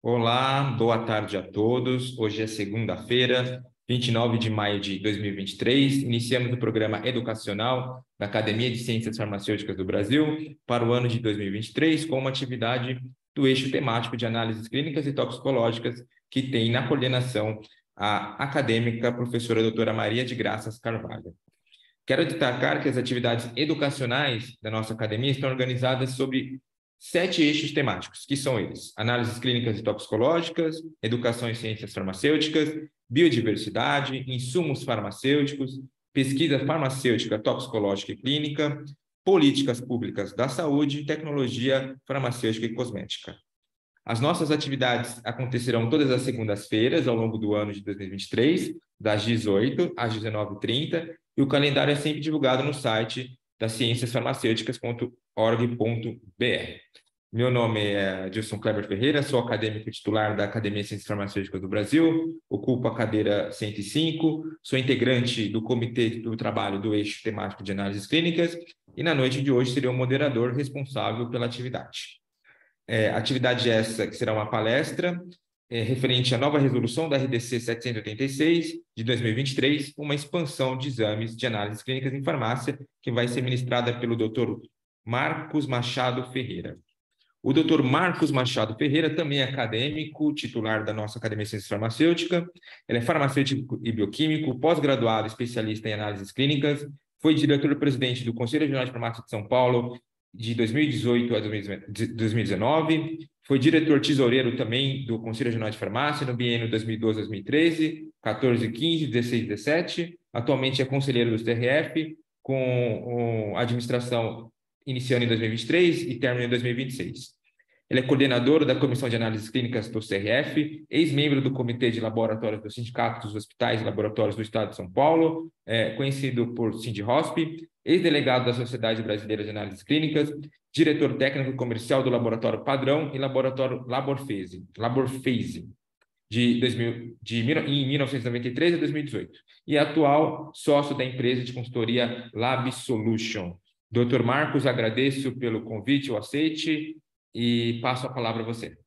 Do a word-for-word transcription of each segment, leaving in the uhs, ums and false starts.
Olá, boa tarde a todos. Hoje é segunda-feira, vinte e nove de maio de dois mil e vinte e três. Iniciamos o programa educacional da Academia de Ciências Farmacêuticas do Brasil para o ano de dois mil e vinte e três, com uma atividade do eixo temático de análises clínicas e toxicológicas, que tem na coordenação a acadêmica professora doutora Maria de Graças Carvalho. Quero destacar que as atividades educacionais da nossa academia estão organizadas sobre sete eixos temáticos, que são eles: análises clínicas e toxicológicas, educação em ciências farmacêuticas, biodiversidade, insumos farmacêuticos, pesquisa farmacêutica, toxicológica e clínica, políticas públicas da saúde, tecnologia farmacêutica e cosmética. As nossas atividades acontecerão todas as segundas-feiras ao longo do ano de dois mil e vinte e três, das dezoito às dezenove e trinta, e o calendário é sempre divulgado no site da ciências farmacêuticas ponto org ponto br. Meu nome é Gilson Kleber Ferreira, sou acadêmico titular da Academia de Ciências Farmacêuticas do Brasil, ocupo a cadeira cento e cinco, sou integrante do Comitê do Trabalho do Eixo Temático de Análises Clínicas e na noite de hoje serei o moderador responsável pela atividade. É, atividade essa que será uma palestra é, referente à nova resolução da R D C setecentos e oitenta e seis de dois mil e vinte e três, uma expansão de exames de análises clínicas em farmácia, que vai ser ministrada pelo doutor Marcos Machado Ferreira. O doutor Marcos Machado Ferreira também é acadêmico, titular da nossa Academia de Ciências Farmacêuticas. Ele é farmacêutico e bioquímico, pós-graduado, especialista em análises clínicas, foi diretor-presidente do Conselho Regional de Farmácia de São Paulo de dois mil e dezoito a dois mil e dezenove, foi diretor-tesoureiro também do Conselho Regional de Farmácia no biênio dois mil e doze a dois mil e treze, quatorze, quinze, dezesseis e dezessete. Atualmente é conselheiro do C R F, com administração iniciando em dois mil e vinte e três e terminando em dois mil e vinte e seis. Ele é coordenador da Comissão de Análises Clínicas do C R F, ex-membro do Comitê de Laboratórios do Sindicato dos Hospitais e Laboratórios do Estado de São Paulo, é, conhecido por SINDHOSP, ex-delegado da Sociedade Brasileira de Análises Clínicas, diretor técnico e comercial do Laboratório Padrão e Laboratório Laborphase, Laborphase de, dois mil, de em mil novecentos e noventa e três a dois mil e dezoito, e atual sócio da empresa de consultoria Lab Solution. doutor Marcos, agradeço pelo convite, o aceite, e passo a palavra a você.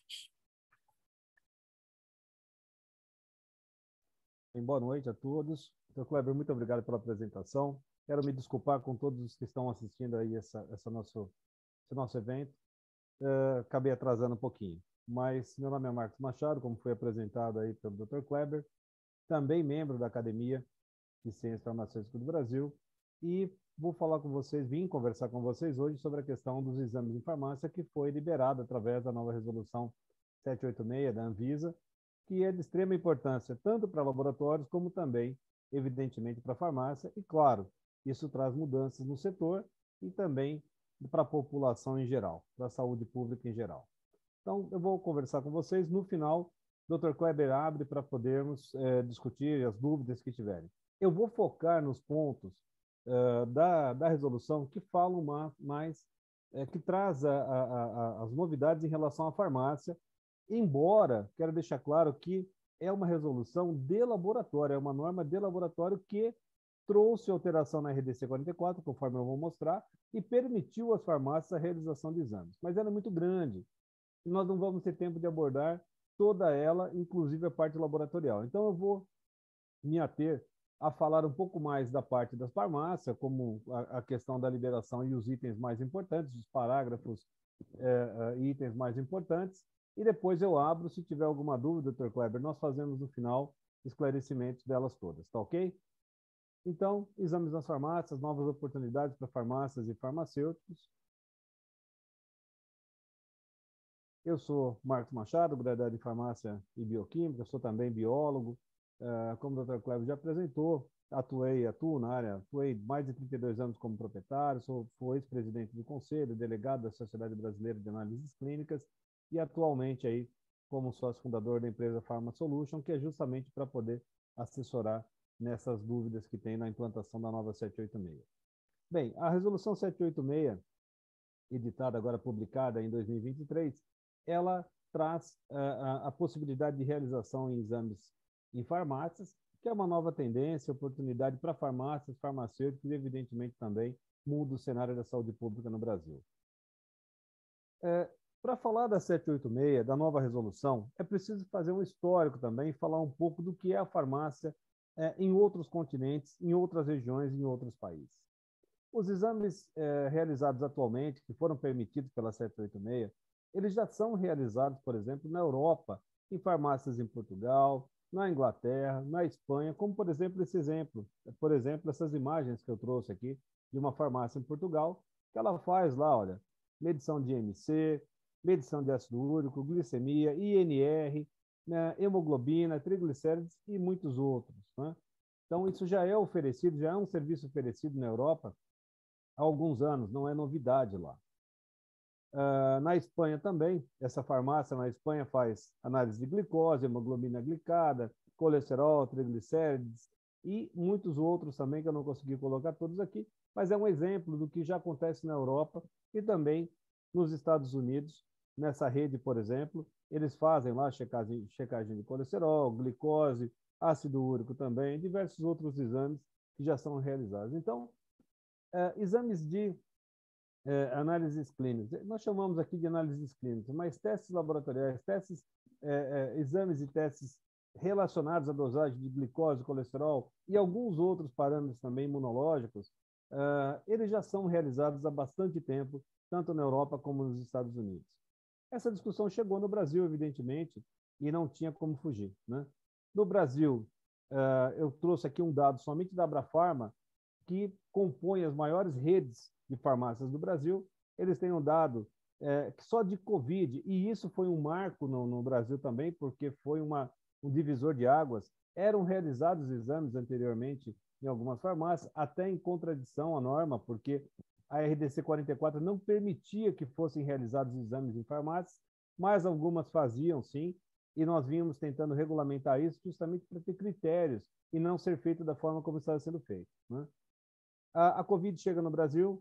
Boa noite a todos. doutor Kleber, muito obrigado pela apresentação. Quero me desculpar com todos os que estão assistindo aí essa, essa nosso, esse nosso evento. Uh, acabei atrasando um pouquinho, mas meu nome é Marcos Machado, como foi apresentado aí pelo doutor Kleber, também membro da Academia de Ciências Farmacêuticas do Brasil, e vou falar com vocês, vim conversar com vocês hoje sobre a questão dos exames em farmácia, que foi liberada através da nova resolução setecentos e oitenta e seis da Anvisa, que é de extrema importância tanto para laboratórios como também, evidentemente, para a farmácia, e claro, isso traz mudanças no setor e também para a população em geral, para a saúde pública em geral. Então, eu vou conversar com vocês. No final, doutor Kleber abre para podermos é, discutir as dúvidas que tiverem. Eu vou focar nos pontos uh, da, da resolução que falam mais, mais é, que traz a, a, a, as novidades em relação à farmácia, embora, quero deixar claro que é uma resolução de laboratório, é uma norma de laboratório que trouxe alteração na R D C quarenta e quatro, conforme eu vou mostrar, e permitiu às farmácias a realização de exames. Mas ela é muito grande, e nós não vamos ter tempo de abordar toda ela, inclusive a parte laboratorial. Então, eu vou me ater a falar um pouco mais da parte das farmácias, como a, a questão da liberação e os itens mais importantes, os parágrafos e é, itens mais importantes, e depois eu abro, se tiver alguma dúvida, doutor Kleber, nós fazemos no final esclarecimentos delas todas, tá ok? Então, exames nas farmácias, novas oportunidades para farmácias e farmacêuticos. Eu sou Marcos Machado, graduado em Farmácia e Bioquímica, sou também biólogo. Como o doutor Kleber já apresentou, atuei, atuo na área, atuei mais de trinta e dois anos como proprietário, sou ex-presidente do conselho, delegado da Sociedade Brasileira de Análises Clínicas e atualmente aí como sócio fundador da empresa Pharma Solution, que é justamente para poder assessorar nessas dúvidas que tem na implantação da nova setecentos e oitenta e seis. Bem, a resolução setecentos e oitenta e seis, editada agora, publicada em dois mil e vinte e três, ela traz uh, a, a possibilidade de realização em exames em farmácias, que é uma nova tendência, oportunidade para farmácias, farmacêuticos e, evidentemente, também muda o cenário da saúde pública no Brasil. É, Para falar da setecentos e oitenta e seis, da nova resolução, é preciso fazer um histórico também, falar um pouco do que é a farmácia é, em outros continentes, em outras regiões, em outros países. Os exames é, realizados atualmente, que foram permitidos pela setecentos e oitenta e seis, eles já são realizados, por exemplo, na Europa, em farmácias em Portugal, na Inglaterra, na Espanha, como, por exemplo, esse exemplo, por exemplo, essas imagens que eu trouxe aqui de uma farmácia em Portugal, que ela faz lá, olha, medição de I M C, medição de ácido úrico, glicemia, I N R, né, hemoglobina, triglicérides e muitos outros, né? Então, isso já é oferecido, já é um serviço oferecido na Europa há alguns anos, não é novidade lá. Uh, na Espanha também, essa farmácia na Espanha faz análise de glicose, hemoglobina glicada, colesterol, triglicérides e muitos outros também, que eu não consegui colocar todos aqui, mas é um exemplo do que já acontece na Europa e também nos Estados Unidos. Nessa rede, por exemplo, eles fazem lá checagem, checagem de colesterol, glicose, ácido úrico também, diversos outros exames que já são realizados. Então, uh, exames de É, análises clínicas. Nós chamamos aqui de análises clínicas, mas testes laboratoriais, testes, é, é, exames e testes relacionados à dosagem de glicose, colesterol e alguns outros parâmetros também imunológicos, uh, eles já são realizados há bastante tempo, tanto na Europa como nos Estados Unidos. Essa discussão chegou no Brasil, evidentemente, e não tinha como fugir, né? No Brasil, uh, eu trouxe aqui um dado somente da Abrafarma, que compõe as maiores redes de farmácias do Brasil. Eles têm um dado é, só de Covid, e isso foi um marco no, no Brasil também, porque foi uma, um divisor de águas. Eram realizados exames anteriormente em algumas farmácias, até em contradição à norma, porque a R D C quarenta e quatro não permitia que fossem realizados exames em farmácias, mas algumas faziam, sim, e nós vínhamos tentando regulamentar isso justamente para ter critérios e não ser feito da forma como estava sendo feito, né? A, a Covid chega no Brasil,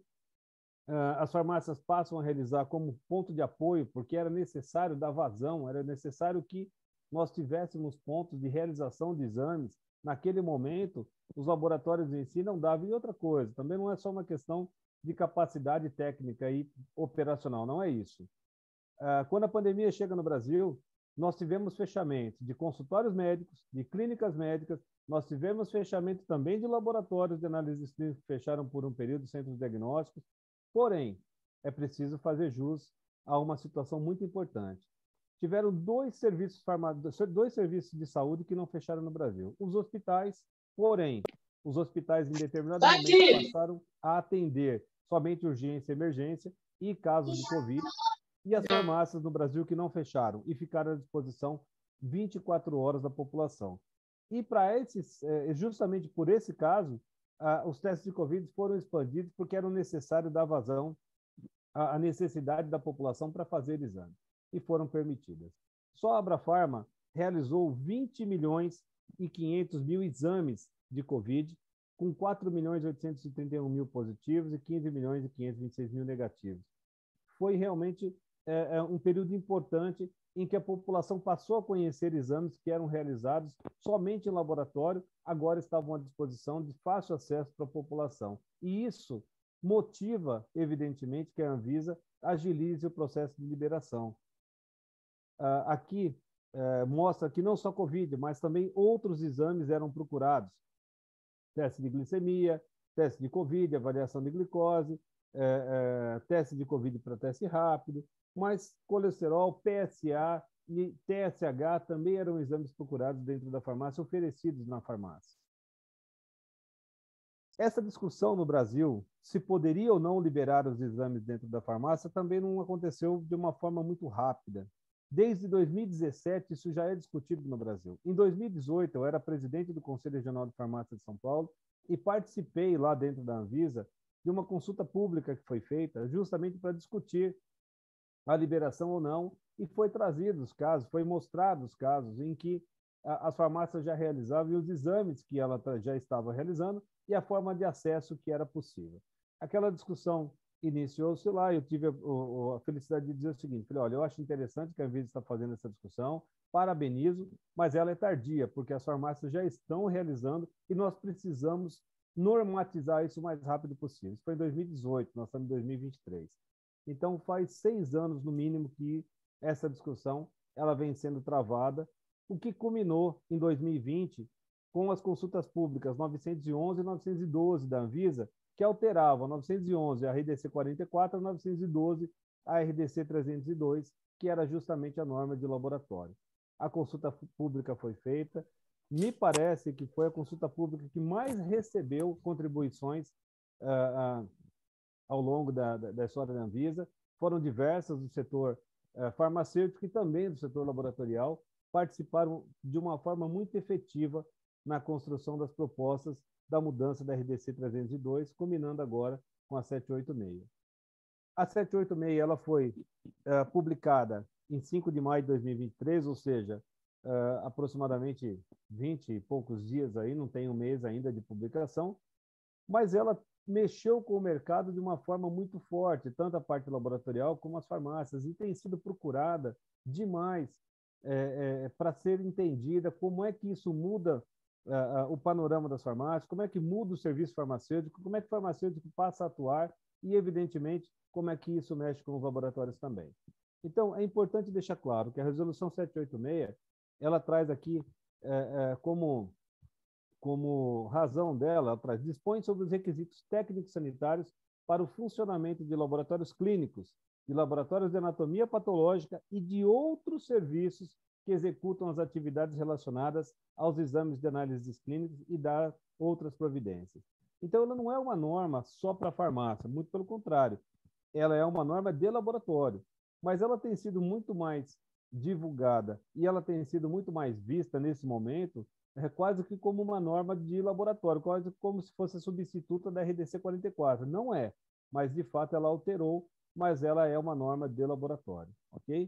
uh, as farmácias passam a realizar como ponto de apoio, porque era necessário dar vazão, era necessário que nós tivéssemos pontos de realização de exames. Naquele momento, os laboratórios em si não davam. E outra coisa, também não é só uma questão de capacidade técnica e operacional, não é isso. Uh, quando a pandemia chega no Brasil, nós tivemos fechamento de consultórios médicos, de clínicas médicas, nós tivemos fechamento também de laboratórios de análises clínicas que fecharam por um período, centros diagnósticos. Porém, é preciso fazer jus a uma situação muito importante. Tiveram dois serviços, dois serviços de saúde que não fecharam no Brasil. Os hospitais, porém, os hospitais em determinado momento passaram a atender somente urgência e emergência e casos de Covid, e as farmácias no Brasil que não fecharam e ficaram à disposição vinte e quatro horas da população. E para esses, justamente por esse caso, os testes de Covid foram expandidos porque era necessário dar vazão à necessidade da população para fazer exames, e foram permitidas. Só a Abrafarma realizou vinte milhões e quinhentos mil exames de Covid, com quatro milhões e oitocentos e trinta e um mil positivos e quinze milhões e quinhentos e vinte e seis mil negativos. Foi realmente é, um período importante em que a população passou a conhecer exames que eram realizados somente em laboratório, agora estavam à disposição de fácil acesso para a população. E isso motiva, evidentemente, que a Anvisa agilize o processo de liberação. Uh, aqui uh, mostra que não só Covid, mas também outros exames eram procurados. Teste de glicemia, teste de Covid, avaliação de glicose, uh, uh, teste de Covid para teste rápido, mas colesterol, P S A e T S H também eram exames procurados dentro da farmácia, oferecidos na farmácia. Essa discussão no Brasil, se poderia ou não liberar os exames dentro da farmácia, também não aconteceu de uma forma muito rápida. Desde dois mil e dezessete, isso já é discutido no Brasil. Em dois mil e dezoito, eu era presidente do Conselho Regional de Farmácia de São Paulo e participei lá dentro da Anvisa de uma consulta pública que foi feita justamente para discutir a liberação ou não, e foi trazido os casos, foi mostrado os casos em que a, as farmácias já realizavam e os exames que ela já estava realizando e a forma de acesso que era possível. Aquela discussão iniciou-se lá, eu tive a, a, a felicidade de dizer o seguinte, falei, olha, eu acho interessante que a Anvisa está fazendo essa discussão, parabenizo, mas ela é tardia, porque as farmácias já estão realizando e nós precisamos normatizar isso o mais rápido possível. Isso foi em dois mil e dezoito, nós estamos em dois mil e vinte e três. Então, faz seis anos, no mínimo, que essa discussão ela vem sendo travada, o que culminou em dois mil e vinte com as consultas públicas novecentos e onze e novecentos e doze da Anvisa, que alteravam novecentos e onze a R D C quarenta e quatro e novecentos e doze a R D C trezentos e dois, que era justamente a norma de laboratório. A consulta pública foi feita, me parece que foi a consulta pública que mais recebeu contribuições uh, uh, ao longo da, da, da história da Anvisa. Foram diversas do setor uh, farmacêutico e também do setor laboratorial, participaram de uma forma muito efetiva na construção das propostas da mudança da R D C trezentos e dois, combinando agora com a setecentos e oitenta e seis. A setecentos e oitenta e seis ela foi uh, publicada em cinco de maio de dois mil e vinte e três, ou seja, uh, aproximadamente vinte e poucos dias aí, não tem um mês ainda de publicação, mas ela mexeu com o mercado de uma forma muito forte, tanto a parte laboratorial como as farmácias, e tem sido procurada demais é, é, para ser entendida como é que isso muda uh, uh, o panorama das farmácias, como é que muda o serviço farmacêutico, como é que o farmacêutico passa a atuar e, evidentemente, como é que isso mexe com os laboratórios também. Então, é importante deixar claro que a Resolução setecentos e oitenta e seis, ela traz aqui é, é, como, como razão dela, ela traz, dispõe sobre os requisitos técnicos sanitários para o funcionamento de laboratórios clínicos, de laboratórios de anatomia patológica e de outros serviços que executam as atividades relacionadas aos exames de análises clínicas e dar outras providências. Então, ela não é uma norma só para a farmácia, muito pelo contrário, ela é uma norma de laboratório, mas ela tem sido muito mais divulgada e ela tem sido muito mais vista nesse momento, é quase que como uma norma de laboratório, quase como se fosse a substituta da R D C quarenta e quatro. Não é, mas de fato ela alterou, mas ela é uma norma de laboratório, ok?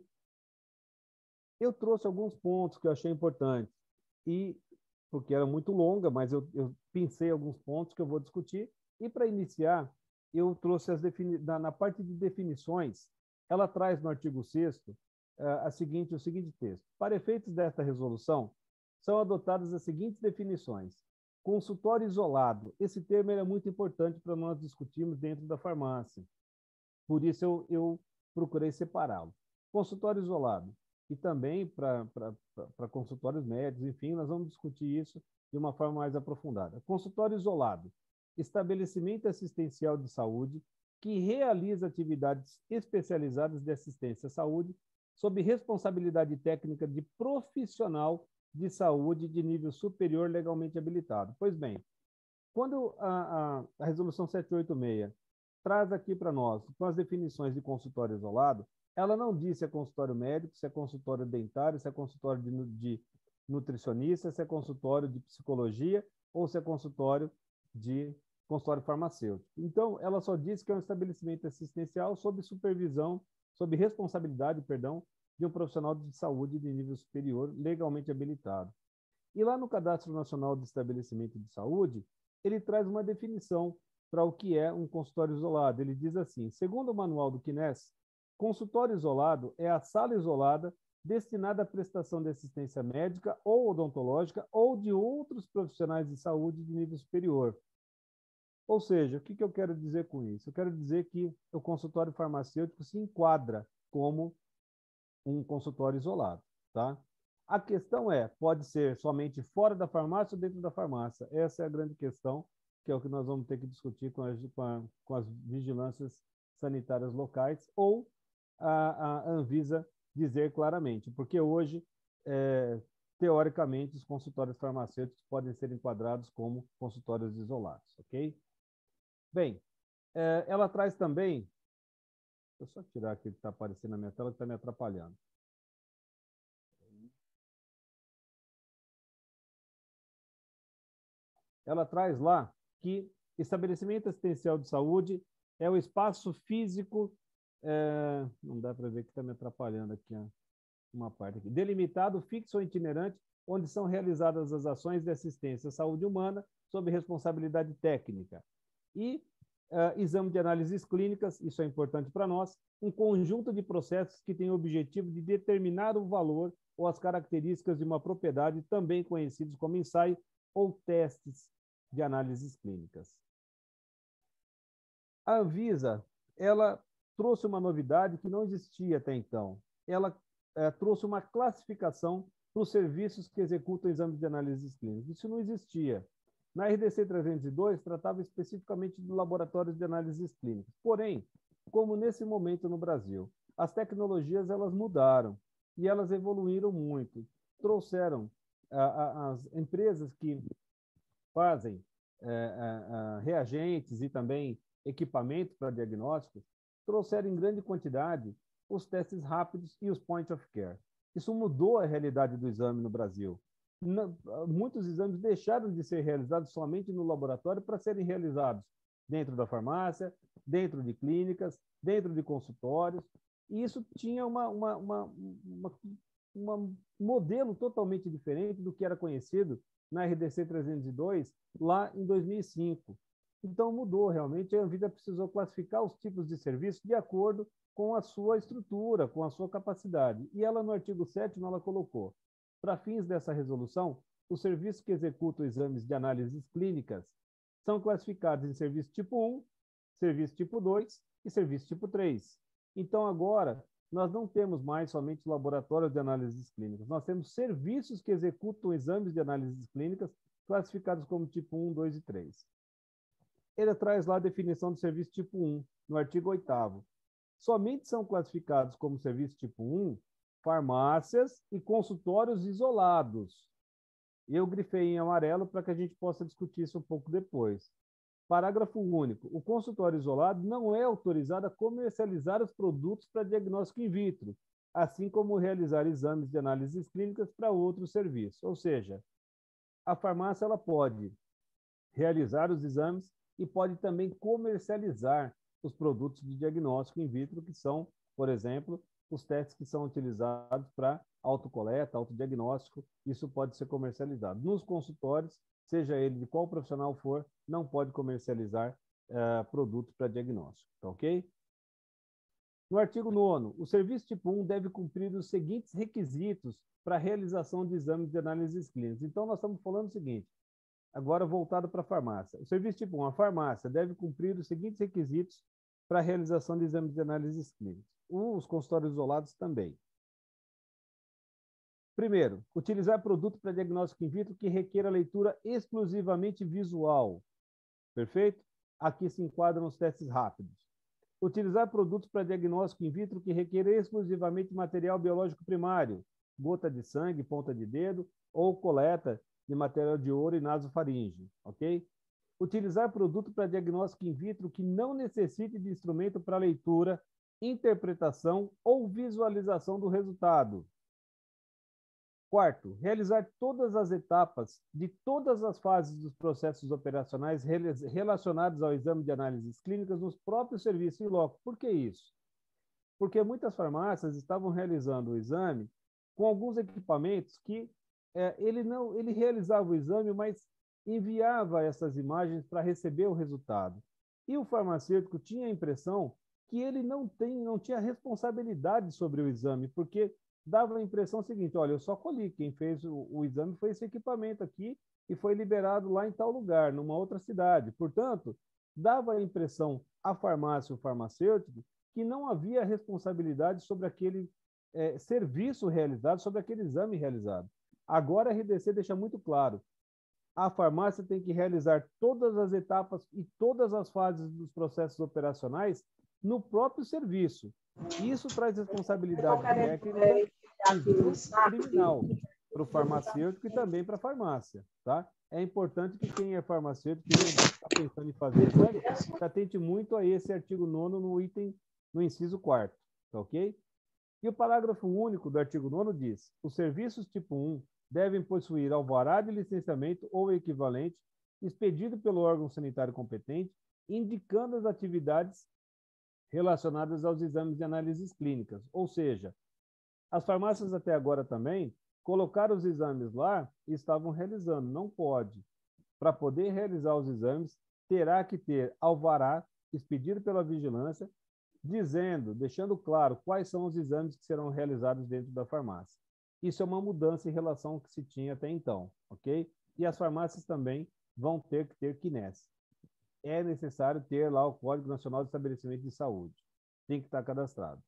Eu trouxe alguns pontos que eu achei importantes, e porque era muito longa, mas eu, eu pensei alguns pontos que eu vou discutir, e para iniciar, eu trouxe as defini... na, na parte de definições, ela traz no artigo sexto uh, a seguinte, o seguinte texto. Para efeitos desta resolução, são adotadas as seguintes definições. Consultório isolado. Esse termo é muito importante para nós discutirmos dentro da farmácia. Por isso eu, eu procurei separá-lo. Consultório isolado. E também para consultórios médicos, enfim, nós vamos discutir isso de uma forma mais aprofundada. Consultório isolado. Estabelecimento assistencial de saúde que realiza atividades especializadas de assistência à saúde sob responsabilidade técnica de profissional de saúde de nível superior legalmente habilitado. Pois bem, quando a, a, a Resolução setecentos e oitenta e seis traz aqui para nós, com as definições de consultório isolado, ela não diz se é consultório médico, se é consultório dentário, se é consultório de, de nutricionista, se é consultório de psicologia ou se é consultório de consultório farmacêutico. Então, ela só diz que é um estabelecimento assistencial sob supervisão, sob responsabilidade, perdão, de um profissional de saúde de nível superior legalmente habilitado. E lá no Cadastro Nacional de Estabelecimento de Saúde, ele traz uma definição para o que é um consultório isolado. Ele diz assim, segundo o manual do CNES, consultório isolado é a sala isolada destinada à prestação de assistência médica ou odontológica ou de outros profissionais de saúde de nível superior. Ou seja, o que eu quero dizer com isso? Eu quero dizer que o consultório farmacêutico se enquadra como um consultório isolado, tá? A questão é, pode ser somente fora da farmácia ou dentro da farmácia? Essa é a grande questão, que é o que nós vamos ter que discutir com as, com a, com as vigilâncias sanitárias locais, ou a, a Anvisa dizer claramente, porque hoje, é, teoricamente, os consultórios farmacêuticos podem ser enquadrados como consultórios isolados, ok? Bem, é, ela traz também, deixa eu só tirar aqui que está aparecendo na minha tela, que está me atrapalhando. Ela traz lá que estabelecimento assistencial de saúde é o espaço físico, é, não dá para ver que está me atrapalhando aqui, ó, uma parte aqui, delimitado, fixo ou itinerante, onde são realizadas as ações de assistência à saúde humana sob responsabilidade técnica. E uh, exame de análises clínicas, isso é importante para nós, um conjunto de processos que tem o objetivo de determinar o valor ou as características de uma propriedade, também conhecidos como ensaio ou testes de análises clínicas. A Anvisa, ela trouxe uma novidade que não existia até então. Ela é, trouxe uma classificação para os serviços que executam exames de análises clínicas. Isso não existia. Na R D C trezentos e dois, tratava especificamente de laboratórios de análises clínicas. Porém, como nesse momento no Brasil, as tecnologias elas mudaram e elas evoluíram muito. Trouxeram a, a, as empresas que fazem é, a, a, reagentes e também equipamentos para diagnósticos, trouxeram em grande quantidade os testes rápidos e os point of care. Isso mudou a realidade do exame no Brasil. Muitos exames deixaram de ser realizados somente no laboratório para serem realizados dentro da farmácia, dentro de clínicas, dentro de consultórios, e isso tinha uma, uma, uma, uma, uma um modelo totalmente diferente do que era conhecido na R D C trezentos e dois, lá em dois mil e cinco. Então, mudou realmente, a Anvisa precisou classificar os tipos de serviço de acordo com a sua estrutura, com a sua capacidade. E ela, no artigo sétimo, ela colocou: para fins dessa resolução, os serviços que executam exames de análises clínicas são classificados em serviço tipo um, serviço tipo dois e serviço tipo três. Então, agora, nós não temos mais somente laboratórios de análises clínicas, nós temos serviços que executam exames de análises clínicas classificados como tipo um, dois e três. Ele traz lá a definição do serviço tipo um, no artigo oitavo. Somente são classificados como serviço tipo um farmácias e consultórios isolados. Eu grifei em amarelo para que a gente possa discutir isso um pouco depois. Parágrafo único. O consultório isolado não é autorizado a comercializar os produtos para diagnóstico in vitro, assim como realizar exames de análises clínicas para outros serviços. Ou seja, a farmácia ela pode realizar os exames e pode também comercializar os produtos de diagnóstico in vitro, que são, por exemplo, os testes que são utilizados para autocoleta, autodiagnóstico, isso pode ser comercializado. Nos consultórios, seja ele de qual profissional for, não pode comercializar uh, produtos para diagnóstico, tá ok? No artigo nono, o serviço tipo um deve cumprir os seguintes requisitos para a realização de exames de análises clínicas. Então, nós estamos falando o seguinte, agora voltado para a farmácia. O serviço tipo um, a farmácia deve cumprir os seguintes requisitos para a realização de exames de análises clínicas. Os consultórios isolados também. Primeiro, utilizar produto para diagnóstico in vitro que requer a leitura exclusivamente visual. Perfeito? Aqui se enquadram os testes rápidos. Utilizar produtos para diagnóstico in vitro que requer exclusivamente material biológico primário, gota de sangue, ponta de dedo, ou coleta de material de ouro e nasofaringe, ok? Utilizar produto para diagnóstico in vitro que não necessite de instrumento para leitura, interpretação ou visualização do resultado. Quarto, realizar todas as etapas de todas as fases dos processos operacionais relacionados ao exame de análises clínicas nos próprios serviços em loco. Por que isso? Porque muitas farmácias estavam realizando o exame com alguns equipamentos que é, ele não, ele realizava o exame, mas enviava essas imagens para receber o resultado. E o farmacêutico tinha a impressão que ele não, tem, não tinha responsabilidade sobre o exame, porque dava a impressão seguinte, olha, eu só colhi, quem fez o, o exame foi esse equipamento aqui e foi liberado lá em tal lugar, numa outra cidade. Portanto, dava a impressão à farmácia, o farmacêutico, que não havia responsabilidade sobre aquele é, serviço realizado, sobre aquele exame realizado. Agora a R D C deixa muito claro, a farmácia tem que realizar todas as etapas e todas as fases dos processos operacionais no próprio serviço. Isso traz responsabilidade técnica e criminal para o farmacêutico e também para a farmácia, tá? É importante que quem é farmacêutico, quem está pensando em fazer exame, se atente muito a esse artigo nono no item, no inciso quarto, tá ok? E o parágrafo único do artigo nono diz, os serviços tipo um devem possuir alvará de licenciamento ou equivalente, expedido pelo órgão sanitário competente, indicando as atividades relacionadas aos exames de análises clínicas. Ou seja, as farmácias até agora também colocaram os exames lá e estavam realizando. Não pode. Para poder realizar os exames, terá que ter alvará expedido pela vigilância, dizendo, deixando claro quais são os exames que serão realizados dentro da farmácia. Isso é uma mudança em relação ao que se tinha até então, ok? E as farmácias também vão ter que ter Q N E S. É necessário ter lá o Código Nacional de Estabelecimento de Saúde. tem que estar cadastrado.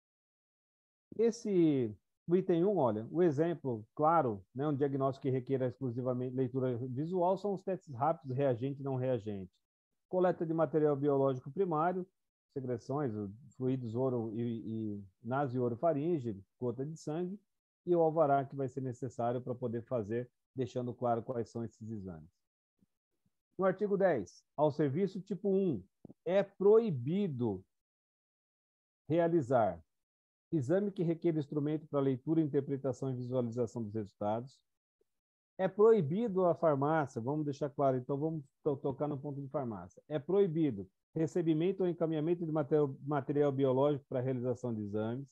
Esse, o item um, olha, o exemplo, claro, né, um diagnóstico que requer exclusivamente leitura visual são os testes rápidos, reagente e não reagente. Coleta de material biológico primário, secreções, fluidos oro e, e naso e orofaringe, gota de sangue, e o alvará que vai ser necessário para poder fazer, deixando claro quais são esses exames. No artigo dez, ao serviço tipo um, é proibido realizar exame que requer instrumento para leitura, interpretação e visualização dos resultados. É proibido a farmácia, vamos deixar claro, então vamos to tocar no ponto de farmácia. É proibido recebimento ou encaminhamento de material, material biológico para realização de exames.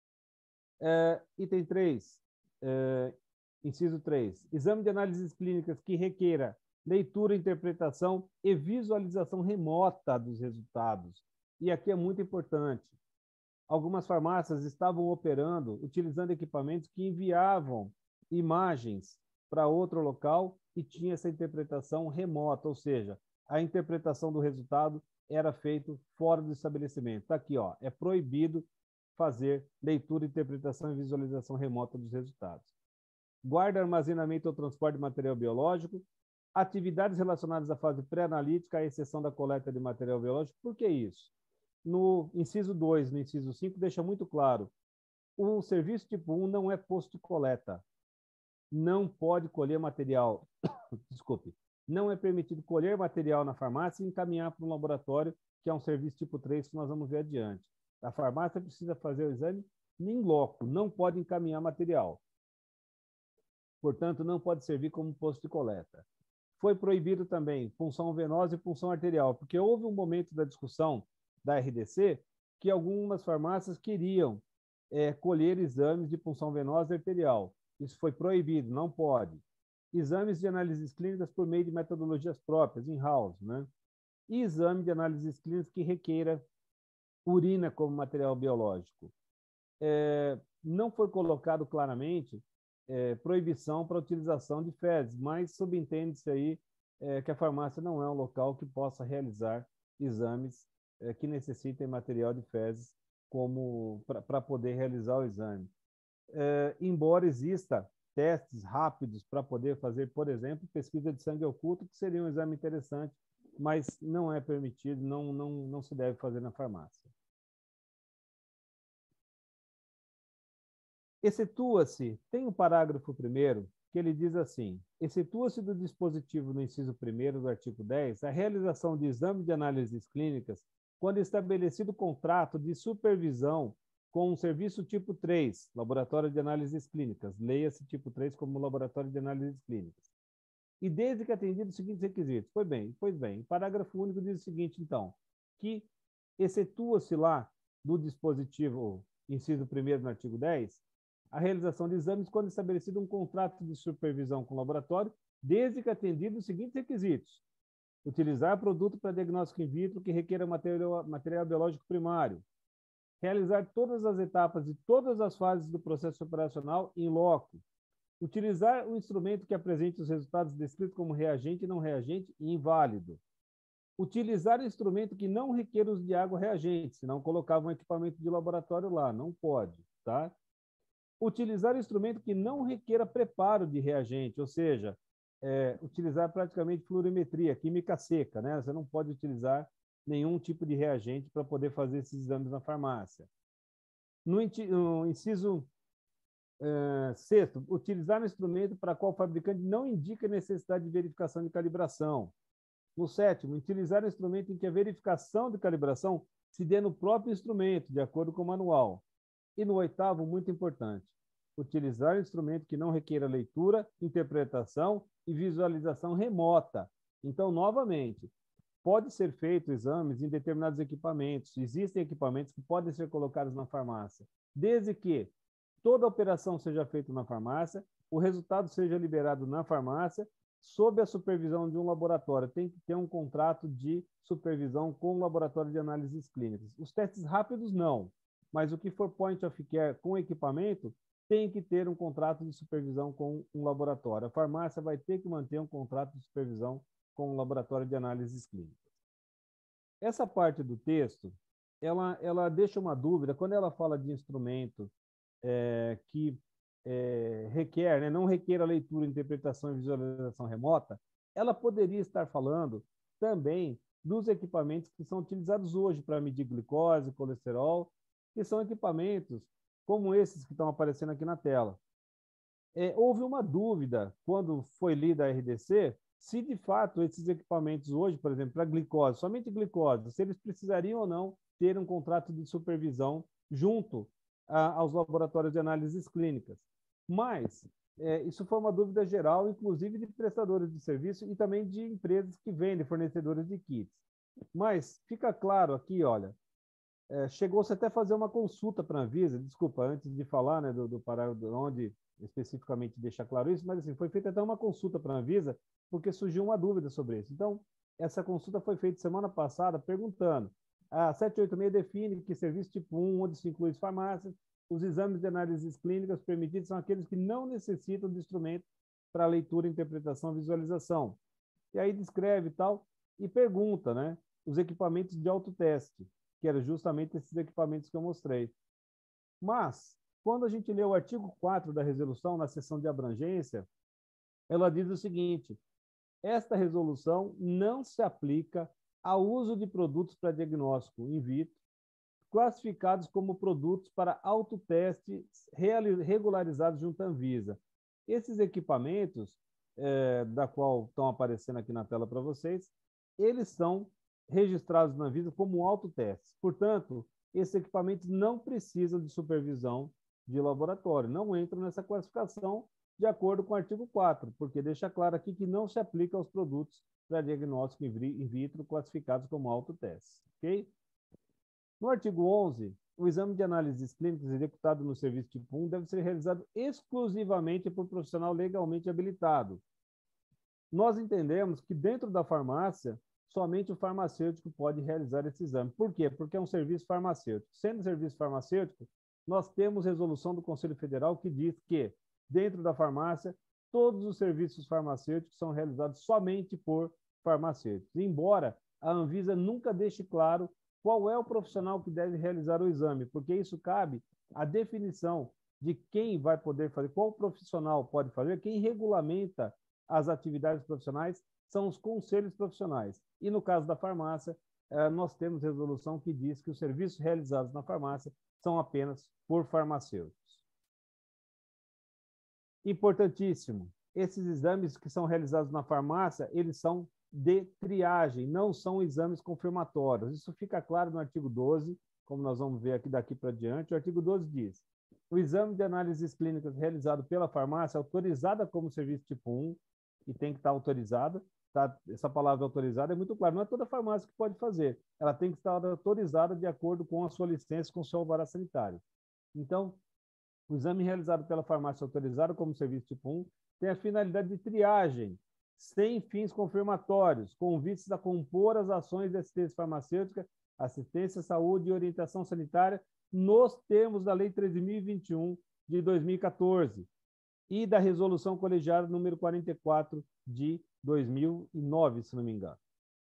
É, item três, é, inciso três, exame de análises clínicas que requeira leitura, interpretação e visualização remota dos resultados. E aqui é muito importante. Algumas farmácias estavam operando utilizando equipamentos que enviavam imagens para outro local e tinha essa interpretação remota, ou seja, a interpretação do resultado era feita fora do estabelecimento. Está aqui, ó, é proibido fazer leitura, interpretação e visualização remota dos resultados. Guarda, armazenamento ou transporte de material biológico, atividades relacionadas à fase pré-analítica, à exceção da coleta de material biológico. Por que isso? No inciso dois, no inciso cinco, deixa muito claro, o serviço tipo um não é posto de coleta. Não pode colher material, desculpe, não é permitido colher material na farmácia e encaminhar para um laboratório, que é um serviço tipo três, que nós vamos ver adiante. A farmácia precisa fazer o exame em loco, não pode encaminhar material. Portanto, não pode servir como posto de coleta. Foi proibido também punção venosa e punção arterial, porque houve um momento da discussão da R D C que algumas farmácias queriam é, colher exames de punção venosa e arterial. Isso foi proibido, não pode. Exames de análises clínicas por meio de metodologias próprias, in-house, né? E exame de análises clínicas que requeira urina como material biológico. É, não foi colocado claramente é, proibição para a utilização de fezes, mas subentende-se aí é, que a farmácia não é um local que possa realizar exames é, que necessitem material de fezes como para poder realizar o exame. É, embora exista testes rápidos para poder fazer, por exemplo, pesquisa de sangue oculto, que seria um exame interessante, mas não é permitido, não, não, não se deve fazer na farmácia. Excetua-se, tem o parágrafo primeiro, que ele diz assim, excetua-se do dispositivo no inciso primeiro do artigo dez, a realização de exame de análises clínicas quando estabelecido contrato de supervisão com um serviço tipo três, laboratório de análises clínicas, leia-se tipo três como laboratório de análises clínicas. E desde que atendido os seguintes requisitos. Pois bem, pois bem, o parágrafo único diz o seguinte, então, que excetua-se lá do dispositivo, inciso primeiro no artigo dez, a realização de exames quando estabelecido um contrato de supervisão com o laboratório, desde que atendido os seguintes requisitos. Utilizar produto para diagnóstico in vitro que requeira material, material biológico primário. Realizar todas as etapas e todas as fases do processo operacional em loco. Utilizar o instrumento que apresente os resultados descritos como reagente e não reagente e inválido. Utilizar o instrumento que não requer uso de água reagente, senão colocava um equipamento de laboratório lá, não pode, tá? Utilizar o instrumento que não requeira preparo de reagente, ou seja, é, utilizar praticamente fluorimetria, química seca, né? Você não pode utilizar nenhum tipo de reagente para poder fazer esses exames na farmácia. No, no inciso uh, sexto, utilizar um instrumento para qual o fabricante não indica necessidade de verificação de calibração. No sétimo, utilizar um instrumento em que a verificação de calibração se dê no próprio instrumento, de acordo com o manual. E no oitavo, muito importante, utilizar um instrumento que não requeira leitura, interpretação e visualização remota. Então, novamente, pode ser feito exames em determinados equipamentos. Existem equipamentos que podem ser colocados na farmácia, desde que toda a operação seja feita na farmácia, o resultado seja liberado na farmácia, sob a supervisão de um laboratório. Tem que ter um contrato de supervisão com o laboratório de análises clínicas. Os testes rápidos, não. Mas o que for point of care com equipamento, tem que ter um contrato de supervisão com um laboratório. A farmácia vai ter que manter um contrato de supervisão com um laboratório de análises clínicas. Essa parte do texto, ela, ela deixa uma dúvida, quando ela fala de instrumento é, que é, requer, né, não requer a leitura, interpretação e visualização remota, ela poderia estar falando também dos equipamentos que são utilizados hoje para medir glicose, colesterol, que são equipamentos como esses que estão aparecendo aqui na tela. É, houve uma dúvida, quando foi lida a R D C, se de fato esses equipamentos hoje, por exemplo, para glicose, somente glicose, se eles precisariam ou não ter um contrato de supervisão junto a, aos laboratórios de análises clínicas. Mas é, isso foi uma dúvida geral, inclusive de prestadores de serviço e também de empresas que vendem, fornecedores de kits. Mas fica claro aqui, olha, é, chegou-se até a fazer uma consulta para a Anvisa, desculpa, antes de falar né, do, do parágrafo onde especificamente deixa claro isso, mas assim, foi feita até uma consulta para a Anvisa, porque surgiu uma dúvida sobre isso. Então, essa consulta foi feita semana passada, perguntando, a setecentos e oitenta e seis define que serviço tipo um, onde se inclui as farmácias, os exames de análises clínicas permitidos são aqueles que não necessitam de instrumento para leitura, interpretação e visualização. E aí descreve e tal, e pergunta, né, os equipamentos de autoteste, que eram justamente esses equipamentos que eu mostrei. Mas, quando a gente lê o artigo quatro da resolução, na seção de abrangência, ela diz o seguinte: esta resolução não se aplica ao uso de produtos para diagnóstico in vitro, classificados como produtos para autoteste regularizados junto à Anvisa. Esses equipamentos, é, da qual estão aparecendo aqui na tela para vocês, eles são registrados na Anvisa como autotestes. Portanto, esses equipamentos não precisam de supervisão de laboratório, não entram nessa classificação de acordo com o artigo quatro, porque deixa claro aqui que não se aplica aos produtos para diagnóstico in vitro classificados como autotestes, ok? No artigo onze, o exame de análises clínicas executado no serviço tipo um deve ser realizado exclusivamente por profissional legalmente habilitado. Nós entendemos que dentro da farmácia, somente o farmacêutico pode realizar esse exame. Por quê? Porque é um serviço farmacêutico. Sendo serviço farmacêutico, nós temos resolução do Conselho Federal que diz que, dentro da farmácia, todos os serviços farmacêuticos são realizados somente por farmacêuticos. Embora a Anvisa nunca deixe claro qual é o profissional que deve realizar o exame, porque isso cabe à definição de quem vai poder fazer, qual profissional pode fazer, quem regulamenta as atividades profissionais são os conselhos profissionais. E no caso da farmácia, nós temos resolução que diz que os serviços realizados na farmácia são apenas por farmacêuticos. Importantíssimo, esses exames que são realizados na farmácia, eles são de triagem, não são exames confirmatórios. Isso fica claro no artigo doze, como nós vamos ver aqui daqui para diante. O artigo doze diz: o exame de análises clínicas realizado pela farmácia, autorizada como serviço tipo um, e tem que estar autorizada, tá? Essa palavra autorizada é muito clara, não é toda farmácia que pode fazer, ela tem que estar autorizada de acordo com a sua licença, com o seu alvará sanitário. Então, o exame realizado pela farmácia autorizada como serviço tipo um tem a finalidade de triagem, sem fins confirmatórios, com vistas a compor as ações de assistência farmacêutica, assistência à saúde e orientação sanitária nos termos da Lei treze mil e vinte e um de dois mil e quatorze e da Resolução Colegiada número quarenta e quatro de dois mil e nove, se não me engano.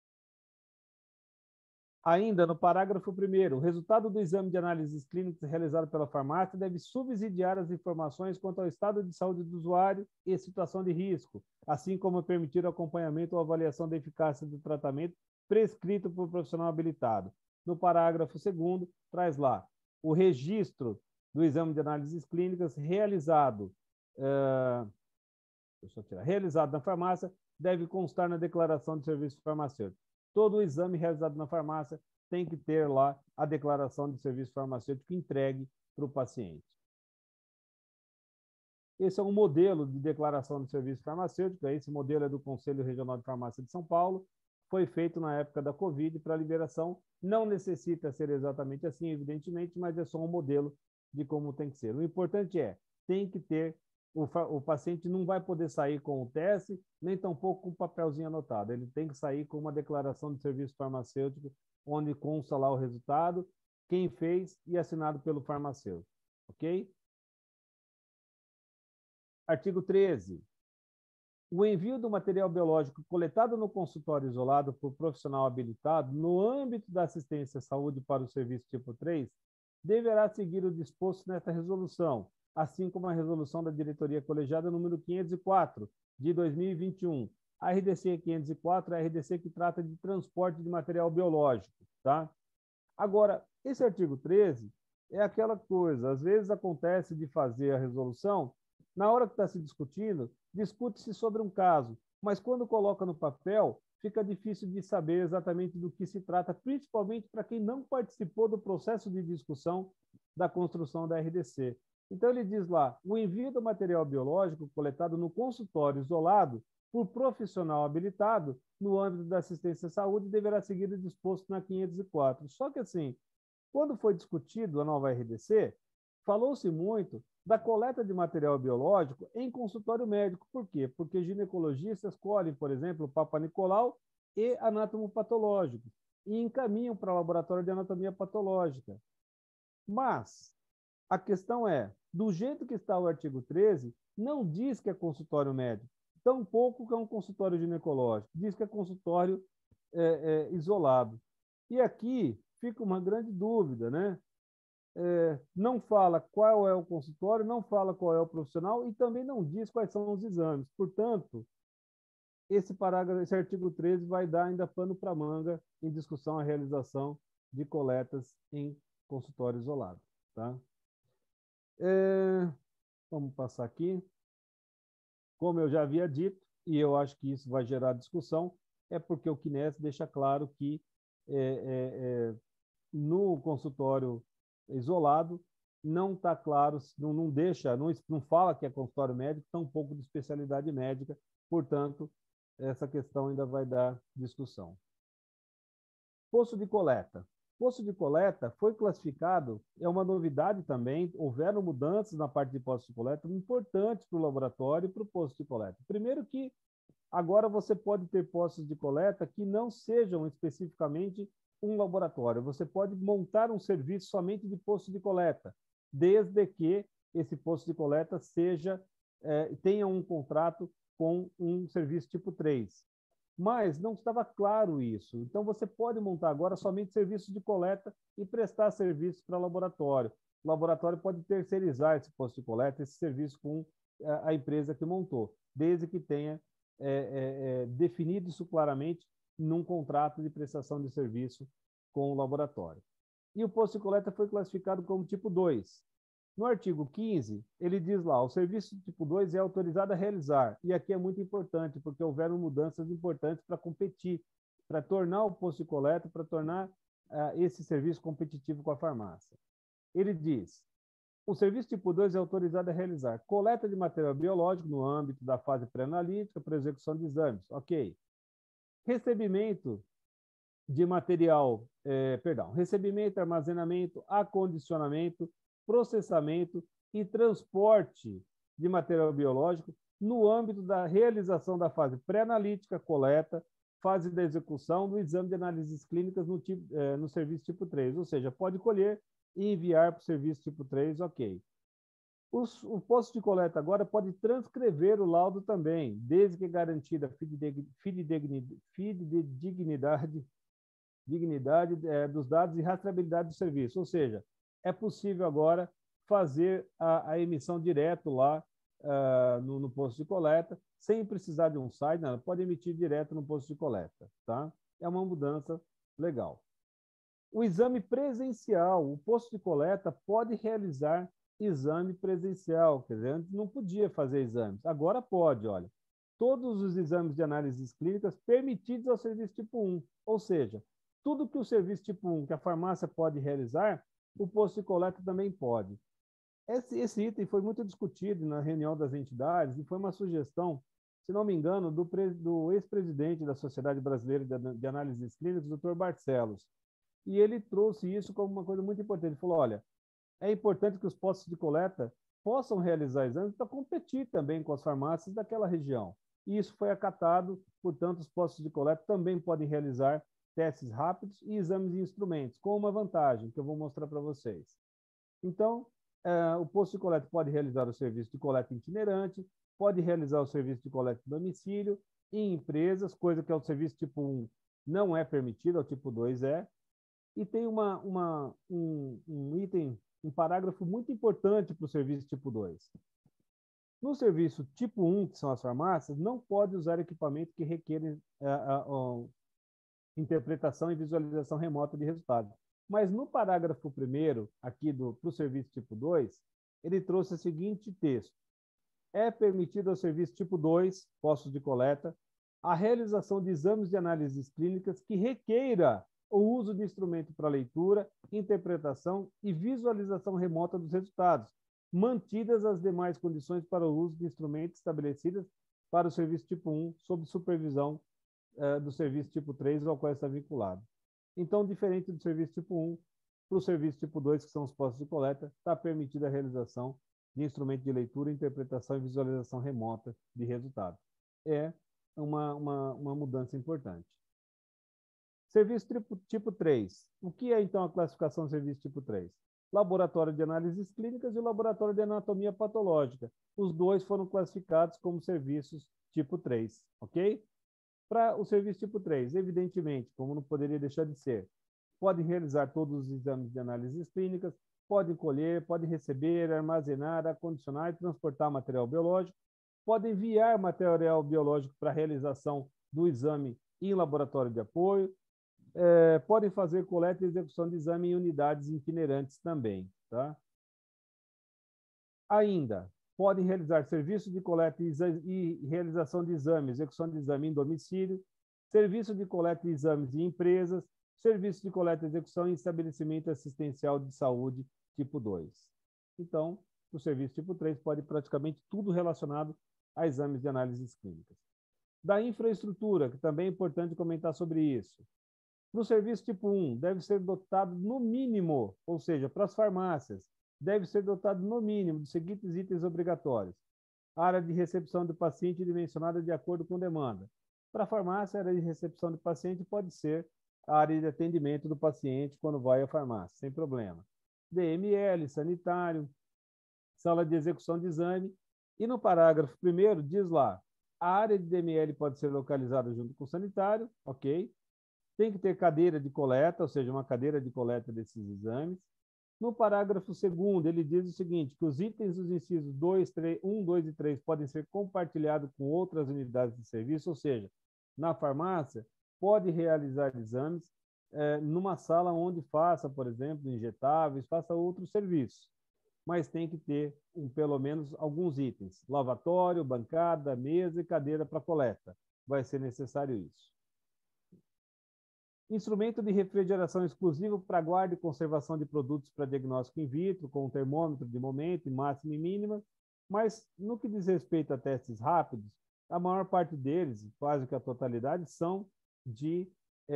Ainda no parágrafo primeiro, o resultado do exame de análises clínicas realizado pela farmácia deve subsidiar as informações quanto ao estado de saúde do usuário e situação de risco, assim como permitir o acompanhamento ou avaliação da eficácia do tratamento prescrito por profissional habilitado. No parágrafo segundo, traz lá o registro do exame de análises clínicas realizado, uh, deixa eu tirar, realizado na farmácia deve constar na declaração de serviço farmacêutico. Todo o exame realizado na farmácia tem que ter lá a declaração de serviço farmacêutico entregue para o paciente. Esse é um modelo de declaração de serviço farmacêutico. Esse modelo é do Conselho Regional de Farmácia de São Paulo. Foi feito na época da Covid para liberação. Não necessita ser exatamente assim, evidentemente, mas é só um modelo de como tem que ser. O importante é, tem que ter O, o paciente não vai poder sair com o teste, nem tampouco com o papelzinho anotado. Ele tem que sair com uma declaração de serviço farmacêutico, onde consta lá o resultado, quem fez e assinado pelo farmacêutico. Ok? Artigo treze. o envio do material biológico coletado no consultório isolado por profissional habilitado no âmbito da assistência à saúde para o serviço tipo três deverá seguir o disposto nesta resolução, assim como a resolução da diretoria colegiada número quinhentos e quatro, de dois mil e vinte e um. A R D C quinhentos e quatro é a R D C que trata de transporte de material biológico, tá? Agora, esse artigo treze é aquela coisa, às vezes acontece de fazer a resolução, na hora que está se discutindo, discute-se sobre um caso, mas quando coloca no papel, fica difícil de saber exatamente do que se trata, principalmente para quem não participou do processo de discussão da construção da R D C. Então, ele diz lá, o envio do material biológico coletado no consultório isolado por profissional habilitado no âmbito da assistência à saúde deverá seguir o disposto na quinhentos e quatro. Só que, assim, quando foi discutido a nova R D C, falou-se muito da coleta de material biológico em consultório médico. Por quê? Porque ginecologistas colhem, por exemplo, Papa Nicolau e anatomopatológicos e encaminham para o laboratório de anatomia patológica. Mas a questão é, do jeito que está o artigo treze, não diz que é consultório médico, tampouco que é um consultório ginecológico, diz que é consultório é, é, isolado. E aqui fica uma grande dúvida, né? É, não fala qual é o consultório, não fala qual é o profissional e também não diz quais são os exames. Portanto, esse parágrafo, esse artigo treze vai dar ainda pano para manga em discussão a realização de coletas em consultório isolado, tá? É, vamos passar aqui. Como eu já havia dito, e eu acho que isso vai gerar discussão, é porque o Kines deixa claro que é, é, é, no consultório isolado não está claro, não, não deixa, não, não fala que é consultório médico, tampouco de especialidade médica, portanto, essa questão ainda vai dar discussão. Posto de coleta. Posto de coleta foi classificado, é uma novidade também, houveram mudanças na parte de posto de coleta importantes para o laboratório e para o posto de coleta. Primeiro que agora você pode ter postos de coleta que não sejam especificamente um laboratório. Você pode montar um serviço somente de posto de coleta, desde que esse posto de coleta seja, eh, tenha um contrato com um serviço tipo três. Mas não estava claro isso. Então, você pode montar agora somente serviços de coleta e prestar serviços para laboratório. O laboratório pode terceirizar esse posto de coleta, esse serviço com a empresa que montou, desde que tenha é, é, é, definido isso claramente num contrato de prestação de serviço com o laboratório. E o posto de coleta foi classificado como tipo dois. No artigo quinze, ele diz lá, o serviço tipo dois é autorizado a realizar, e aqui é muito importante, porque houveram mudanças importantes para competir, para tornar o posto de coleta, para tornar uh, esse serviço competitivo com a farmácia. Ele diz, o serviço tipo dois é autorizado a realizar coleta de material biológico no âmbito da fase pré-analítica para execução de exames, ok. Recebimento de material, eh, perdão, recebimento, armazenamento, acondicionamento, processamento e transporte de material biológico no âmbito da realização da fase pré-analítica, coleta, fase da execução do exame de análises clínicas no, tipo, eh, no serviço tipo três, ou seja, pode colher e enviar para o serviço tipo três, ok. Os, o posto de coleta agora pode transcrever o laudo também, desde que garantida fidedignidade, fidedignidade dignidade é, dos dados e rastreabilidade do serviço. Ou seja, é possível agora fazer a, a emissão direto lá uh, no, no posto de coleta, sem precisar de um site, não, pode emitir direto no posto de coleta. Tá? É uma mudança legal. O exame presencial, o posto de coleta pode realizar exame presencial, quer dizer, antes não podia fazer exames, agora pode, olha. Todos os exames de análises clínicas permitidos ao serviço tipo um, ou seja, tudo que o serviço tipo um, que a farmácia pode realizar, o posto de coleta também pode. Esse, esse item foi muito discutido na reunião das entidades e foi uma sugestão, se não me engano, do, do ex-presidente da Sociedade Brasileira de, de Análises Clínicas, doutor Barcelos. E ele trouxe isso como uma coisa muito importante. Ele falou, olha, é importante que os postos de coleta possam realizar exames para competir também com as farmácias daquela região. E isso foi acatado, portanto, os postos de coleta também podem realizar testes rápidos e exames de instrumentos, com uma vantagem que eu vou mostrar para vocês. Então, eh, o posto de coleta pode realizar o serviço de coleta itinerante, pode realizar o serviço de coleta de domicílio em empresas, coisa que é o serviço tipo um não é permitido, o tipo dois é. E tem uma, uma, um, um item, um parágrafo muito importante para o serviço tipo dois. No serviço tipo um, que são as farmácias, não pode usar equipamento que requerem a, a, a interpretação e visualização remota de resultados. Mas no parágrafo primeiro, aqui do para o serviço tipo dois, ele trouxe o seguinte texto: é permitido ao serviço tipo dois, postos de coleta, a realização de exames de análises clínicas que requeira o uso de instrumento para leitura, interpretação e visualização remota dos resultados, mantidas as demais condições para o uso de instrumentos estabelecidas para o serviço tipo um, sob supervisão eh, do serviço tipo três, ao qual está vinculado. Então, diferente do serviço tipo um, para o serviço tipo dois, que são os postos de coleta, está permitida a realização de instrumento de leitura, interpretação e visualização remota de resultados. É uma, uma, uma mudança importante. Serviço tipo, tipo três. O que é, então, a classificação de serviço tipo três? Laboratório de análises clínicas e o laboratório de anatomia patológica. Os dois foram classificados como serviços tipo três, ok? Para o serviço tipo três, evidentemente, como não poderia deixar de ser, podem realizar todos os exames de análises clínicas, podem colher, podem receber, armazenar, acondicionar e transportar material biológico, podem enviar material biológico para a realização do exame em laboratório de apoio, é, podem fazer coleta e execução de exame em unidades itinerantes também. Tá? Ainda, podem realizar serviço de coleta e, e realização de exame, execução de exame em domicílio, serviço de coleta e exames em empresas, serviço de coleta e execução em estabelecimento assistencial de saúde tipo dois. Então, o serviço tipo três pode praticamente tudo relacionado a exames de análises clínicas. Da infraestrutura, que também é importante comentar sobre isso. Para o serviço tipo um, deve ser dotado no mínimo, ou seja, para as farmácias, deve ser dotado no mínimo dos seguintes itens obrigatórios. A área de recepção do paciente dimensionada de acordo com demanda. Para a farmácia, a área de recepção do paciente pode ser a área de atendimento do paciente quando vai à farmácia, sem problema. D M L, sanitário, sala de execução de exame. E no parágrafo primeiro diz lá, a área de D M L pode ser localizada junto com o sanitário, ok? Tem que ter cadeira de coleta, ou seja, uma cadeira de coleta desses exames. No parágrafo segundo, ele diz o seguinte, que os itens dos incisos dois, três, um, dois e três podem ser compartilhados com outras unidades de serviço, ou seja, na farmácia, pode realizar exames eh, numa sala onde faça, por exemplo, injetáveis, faça outros serviços, mas tem que ter um, pelo menos alguns itens, lavatório, bancada, mesa e cadeira para coleta. Vai ser necessário isso. Instrumento de refrigeração exclusivo para guarda e conservação de produtos para diagnóstico in vitro, com termômetro de momento, máxima e mínima, mas no que diz respeito a testes rápidos, a maior parte deles, quase que a totalidade, são de,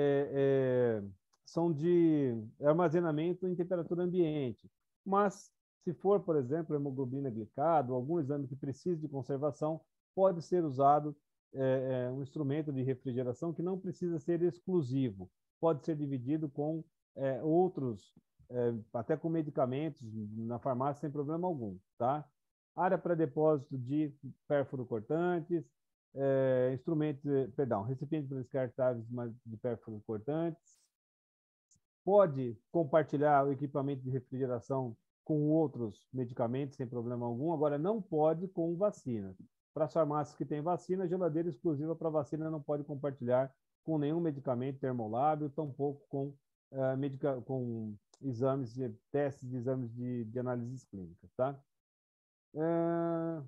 é, é, são de armazenamento em temperatura ambiente. Mas, se for, por exemplo, hemoglobina glicada, ou algum exame que precise de conservação, pode ser usado é, é, um instrumento de refrigeração que não precisa ser exclusivo. Pode ser dividido com é, outros, é, até com medicamentos, na farmácia sem problema algum, tá? Área para depósito de pérfuro cortantes, é, instrumentos, perdão, recipientes descartáveis de pérfuro cortantes. Pode compartilhar o equipamento de refrigeração com outros medicamentos sem problema algum, agora não pode com vacinas. Para as farmácias que têm vacina, geladeira exclusiva para vacina não pode compartilhar com nenhum medicamento termolábio, tampouco com, uh, medica com exames, de, testes de exames de, de análises clínicas, tá? Uh...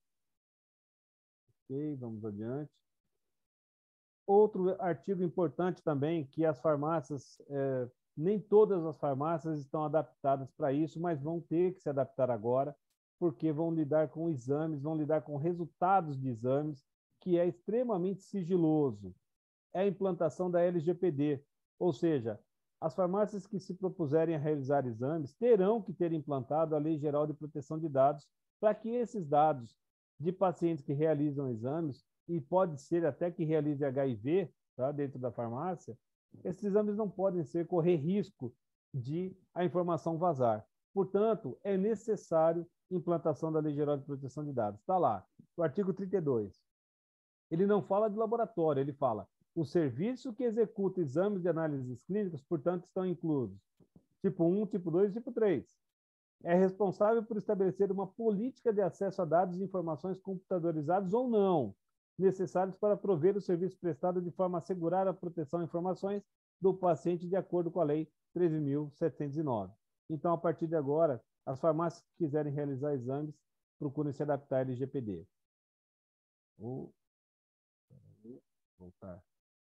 Ok, vamos adiante. Outro artigo importante também, que as farmácias, eh, nem todas as farmácias estão adaptadas para isso, mas vão ter que se adaptar agora, porque vão lidar com exames, vão lidar com resultados de exames, que é extremamente sigiloso. É a implantação da L G P D, ou seja, as farmácias que se propuserem a realizar exames terão que ter implantado a Lei Geral de Proteção de Dados para que esses dados de pacientes que realizam exames, e pode ser até que realize H I V, tá, dentro da farmácia, esses exames não podem ser correr risco de a informação vazar. Portanto, é necessário implantação da Lei Geral de Proteção de Dados. Está lá. o artigo trinta e dois. Ele não fala de laboratório, ele fala o serviço que executa exames de análises clínicas, portanto, estão inclusos tipo um, tipo dois e tipo três. É responsável por estabelecer uma política de acesso a dados e informações computadorizados ou não, necessários para prover o serviço prestado de forma a assegurar a proteção de informações do paciente de acordo com a Lei treze mil setecentos e nove. Então, a partir de agora, as farmácias que quiserem realizar exames, procurem se adaptar à L G P D. Vou voltar.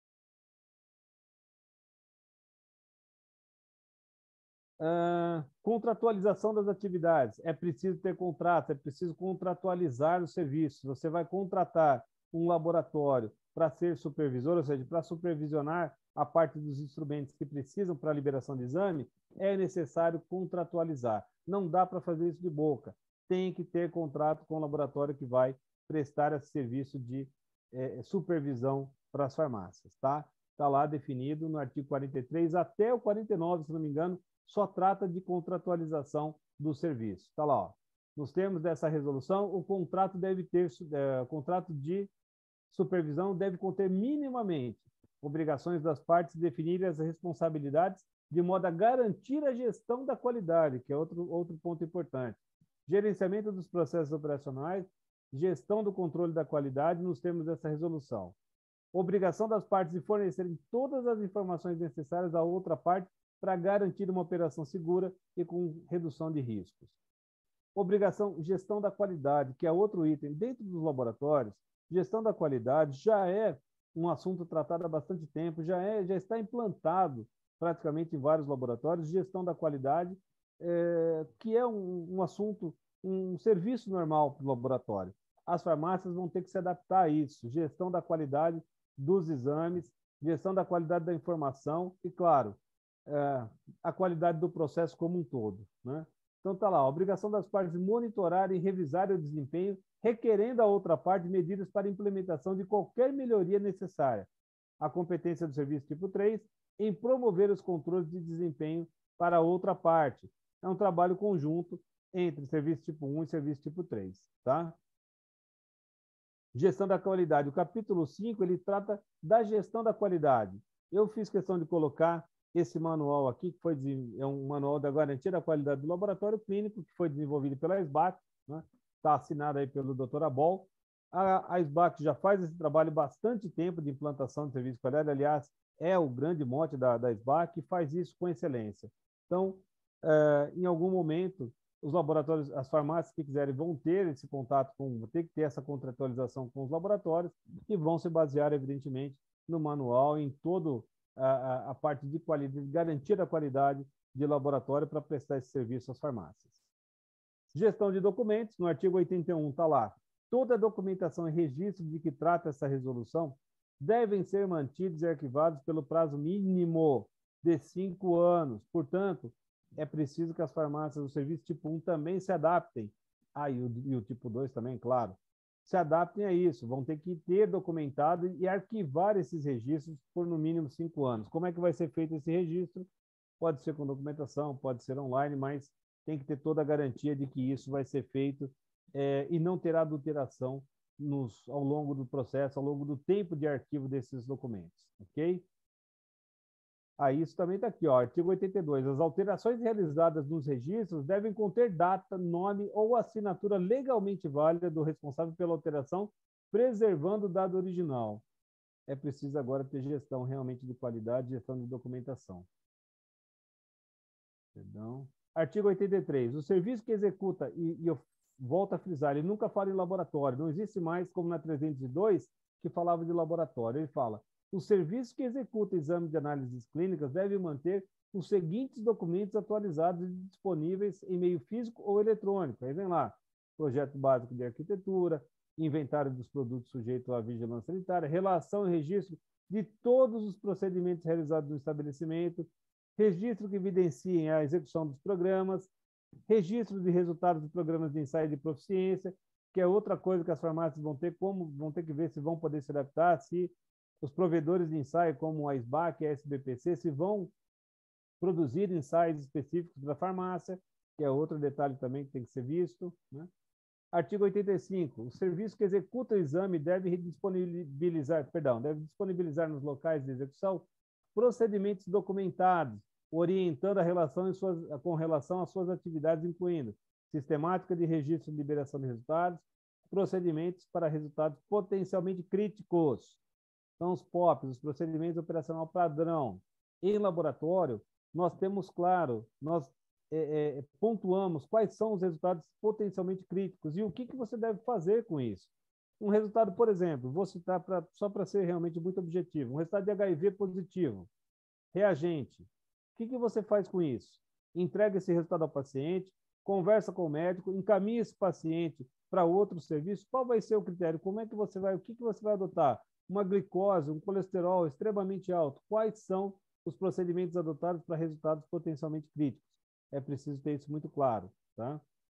Uh, contratualização das atividades. É preciso ter contrato, é preciso contratualizar os serviços. Você vai contratar um laboratório para ser supervisor, ou seja, para supervisionar a parte dos instrumentos que precisam para a liberação de exame, é necessário contratualizar. Não dá para fazer isso de boca. Tem que ter contrato com o laboratório que vai prestar esse serviço de eh, supervisão para as farmácias, tá? Está lá definido no artigo quarenta e três até o quarenta e nove, se não me engano, só trata de contratualização do serviço. Está lá, ó. Nos termos dessa resolução, o contrato deve ter, é, o contrato de supervisão deve conter minimamente obrigações das partes definirem as responsabilidades de modo a garantir a gestão da qualidade, que é outro, outro ponto importante. Gerenciamento dos processos operacionais, gestão do controle da qualidade nos termos dessa resolução. Obrigação das partes de fornecerem todas as informações necessárias à outra parte para garantir uma operação segura e com redução de riscos. Obrigação, gestão da qualidade, que é outro item. Dentro dos laboratórios, gestão da qualidade já é um assunto tratado há bastante tempo, já, é, já está implantado praticamente em vários laboratórios, gestão da qualidade, é, que é um, um assunto, um serviço normal para o laboratório. As farmácias vão ter que se adaptar a isso, gestão da qualidade dos exames, gestão da qualidade da informação e, claro, é, a qualidade do processo como um todo, né? Então está lá, a obrigação das partes monitorarem e revisarem o desempenho, requerendo a outra parte medidas para implementação de qualquer melhoria necessária. A competência do serviço tipo três em promover os controles de desempenho para a outra parte. É um trabalho conjunto entre serviço tipo um e serviço tipo três, tá? Gestão da qualidade. O capítulo cinco, ele trata da gestão da qualidade. Eu fiz questão de colocar esse manual aqui, que foi é um manual da garantia da qualidade do laboratório clínico, que foi desenvolvido pela S B A C, né? Está assinado aí pelo doutor Abol. A, a S B A C já faz esse trabalho há bastante tempo de implantação de serviço de qualidade, aliás, é o grande mote da, da S B A C, e faz isso com excelência. Então, é, em algum momento, os laboratórios, as farmácias que quiserem vão ter esse contato com, vão ter que ter essa contratualização com os laboratórios e vão se basear, evidentemente, no manual, em todo A, a parte de qualidade, garantir a qualidade de laboratório para prestar esse serviço às farmácias. Gestão de documentos, no artigo oitenta e um está lá. Toda a documentação e registro de que trata essa resolução devem ser mantidos e arquivados pelo prazo mínimo de cinco anos. Portanto, é preciso que as farmácias do serviço tipo um também se adaptem. Ah, e o, e o tipo dois também, claro. Se adaptem a isso, vão ter que ter documentado e arquivar esses registros por no mínimo cinco anos. Como é que vai ser feito esse registro? Pode ser com documentação, pode ser online, mas tem que ter toda a garantia de que isso vai ser feito é, e não terá adulteração nos, ao longo do processo, ao longo do tempo de arquivo desses documentos, ok? Ah, isso também está aqui, ó, artigo oitenta e dois. As alterações realizadas nos registros devem conter data, nome ou assinatura legalmente válida do responsável pela alteração, preservando o dado original. É preciso agora ter gestão realmente de qualidade, gestão de documentação. Perdão. Artigo oitenta e três. O serviço que executa, e, e eu volto a frisar, ele nunca fala em laboratório. Não existe mais, como na trezentos e dois, que falava de laboratório. Ele fala: o serviço que executa exames de análises clínicas deve manter os seguintes documentos atualizados e disponíveis em meio físico ou eletrônico. Aí vem lá, projeto básico de arquitetura, inventário dos produtos sujeitos à vigilância sanitária, relação e registro de todos os procedimentos realizados no estabelecimento, registro que evidenciem a execução dos programas, registro de resultados dos programas de ensaio de proficiência, que é outra coisa que as farmácias vão ter, como, vão ter que ver se vão poder se adaptar, se os provedores de ensaio, como a S B A C e a S B P C, se vão produzir ensaios específicos para a farmácia, que é outro detalhe também que tem que ser visto, né? Artigo oitenta e cinco. O serviço que executa o exame deve disponibilizar, perdão, deve disponibilizar nos locais de execução procedimentos documentados, orientando a relação em suas, com relação às suas atividades, incluindo sistemática de registro de liberação de resultados, procedimentos para resultados potencialmente críticos. São os P O Ps, os procedimentos operacional padrão. Em laboratório, nós temos claro, nós é, é, pontuamos quais são os resultados potencialmente críticos e o que, que você deve fazer com isso. Um resultado, por exemplo, vou citar pra, só para ser realmente muito objetivo, um resultado de H I V positivo, reagente. O que, que você faz com isso? Entrega esse resultado ao paciente, conversa com o médico, encaminha esse paciente para outro serviço. Qual vai ser o critério? Como é que você vai, o que, que você vai adotar? Uma glicose, um colesterol extremamente alto. Quais são os procedimentos adotados para resultados potencialmente críticos? É preciso ter isso muito claro, tá?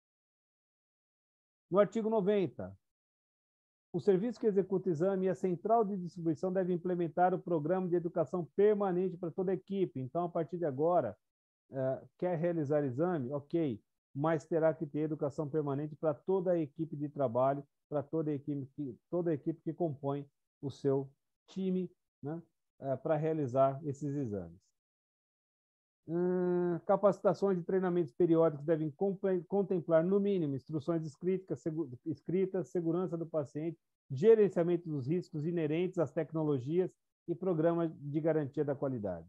No artigo noventa, o serviço que executa o exame e a central de distribuição deve implementar o programa de educação permanente para toda a equipe. Então, a partir de agora, uh, quer realizar exame? Ok, mas terá que ter educação permanente para toda a equipe de trabalho, para toda a equipe que, toda a equipe que compõe o seu time, né, uh, para realizar esses exames. Hum, capacitações e treinamentos periódicos devem contemplar, no mínimo, instruções escritas, segu escritas, segurança do paciente, gerenciamento dos riscos inerentes às tecnologias e programas de garantia da qualidade.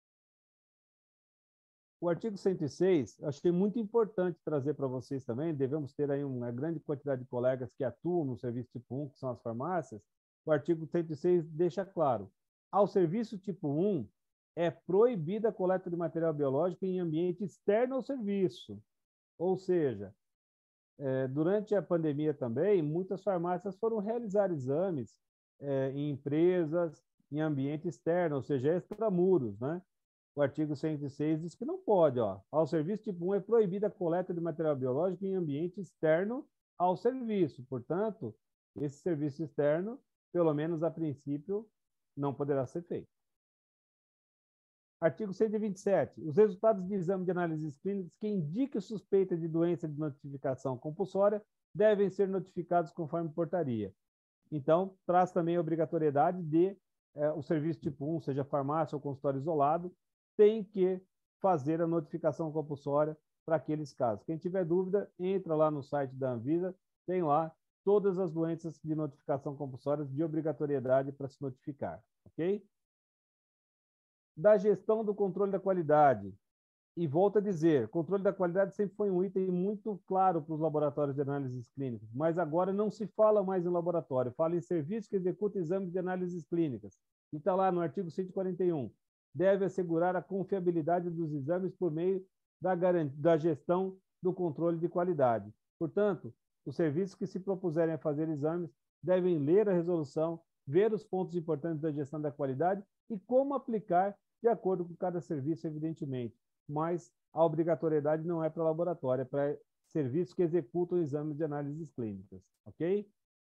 O artigo cento e seis, eu achei muito importante trazer para vocês também, devemos ter aí uma grande quantidade de colegas que atuam no serviço tipo um, que são as farmácias. O artigo cento e seis deixa claro, ao serviço tipo um, é proibida a coleta de material biológico em ambiente externo ao serviço. Ou seja, é, durante a pandemia também, muitas farmácias foram realizar exames é, em empresas, em ambiente externo, ou seja, extramuros, né? O artigo cento e seis diz que não pode, ó. Ao serviço tipo um é proibida a coleta de material biológico em ambiente externo ao serviço. Portanto, esse serviço externo, pelo menos a princípio, não poderá ser feito. Artigo cento e vinte e sete. Os resultados de exame de análises clínicas que indiquem suspeita de doença de notificação compulsória devem ser notificados conforme portaria. Então, traz também a obrigatoriedade de eh, o serviço tipo um, seja farmácia ou consultório isolado, tem que fazer a notificação compulsória para aqueles casos. Quem tiver dúvida, entra lá no site da Anvisa, tem lá todas as doenças de notificação compulsória de obrigatoriedade para se notificar, ok? Da gestão do controle da qualidade. E volto a dizer, controle da qualidade sempre foi um item muito claro para os laboratórios de análises clínicas, mas agora não se fala mais em laboratório, fala em serviço que executa exames de análises clínicas. E está lá no artigo cento e quarenta e um. Deve assegurar a confiabilidade dos exames por meio da, da gestão do controle de qualidade. Portanto, os serviços que se propuserem a fazer exames devem ler a resolução, ver os pontos importantes da gestão da qualidade e como aplicar de acordo com cada serviço, evidentemente. Mas a obrigatoriedade não é para laboratório, é para serviços que executam exames de análises clínicas, ok?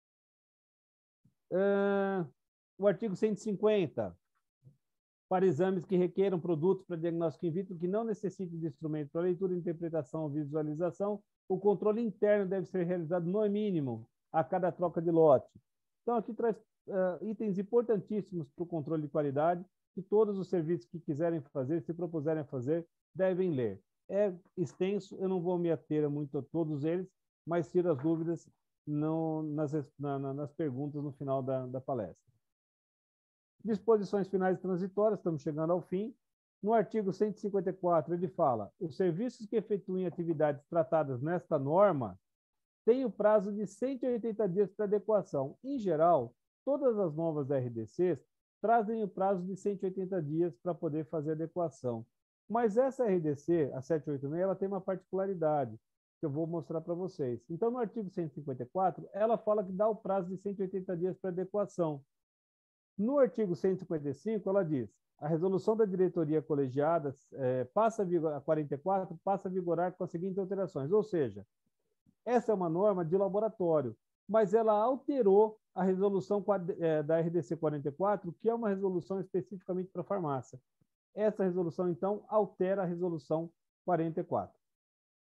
Uh, o artigo cento e cinquenta. Para exames que requeram produtos para diagnóstico in vitro que não necessitem de instrumento para leitura, interpretação ou visualização, o controle interno deve ser realizado no mínimo a cada troca de lote. Então, aqui traz uh, itens importantíssimos para o controle de qualidade, que todos os serviços que quiserem fazer, se propuserem fazer, devem ler. É extenso, eu não vou me ater muito a todos eles, mas tiro as dúvidas no, nas, na, nas perguntas no final da, da palestra. Disposições finais transitórias, estamos chegando ao fim. No artigo cento e cinquenta e quatro, ele fala: os serviços que efetuem atividades tratadas nesta norma têm o prazo de cento e oitenta dias para adequação. Em geral, todas as novas R D Cs trazem o prazo de cento e oitenta dias para poder fazer adequação. Mas essa R D C, a setecentos e oitenta e seis, ela tem uma particularidade que eu vou mostrar para vocês. Então, no artigo cento e cinquenta e quatro, ela fala que dá o prazo de cento e oitenta dias para adequação. No artigo cento e cinquenta e cinco, ela diz: a resolução da diretoria colegiada é, passa a vigorar, a quarenta e quatro, passa a vigorar com as seguintes alterações. Ou seja, essa é uma norma de laboratório, mas ela alterou a resolução da R D C quarenta e quatro, que é uma resolução especificamente para farmácia. Essa resolução, então, altera a resolução quarenta e quatro.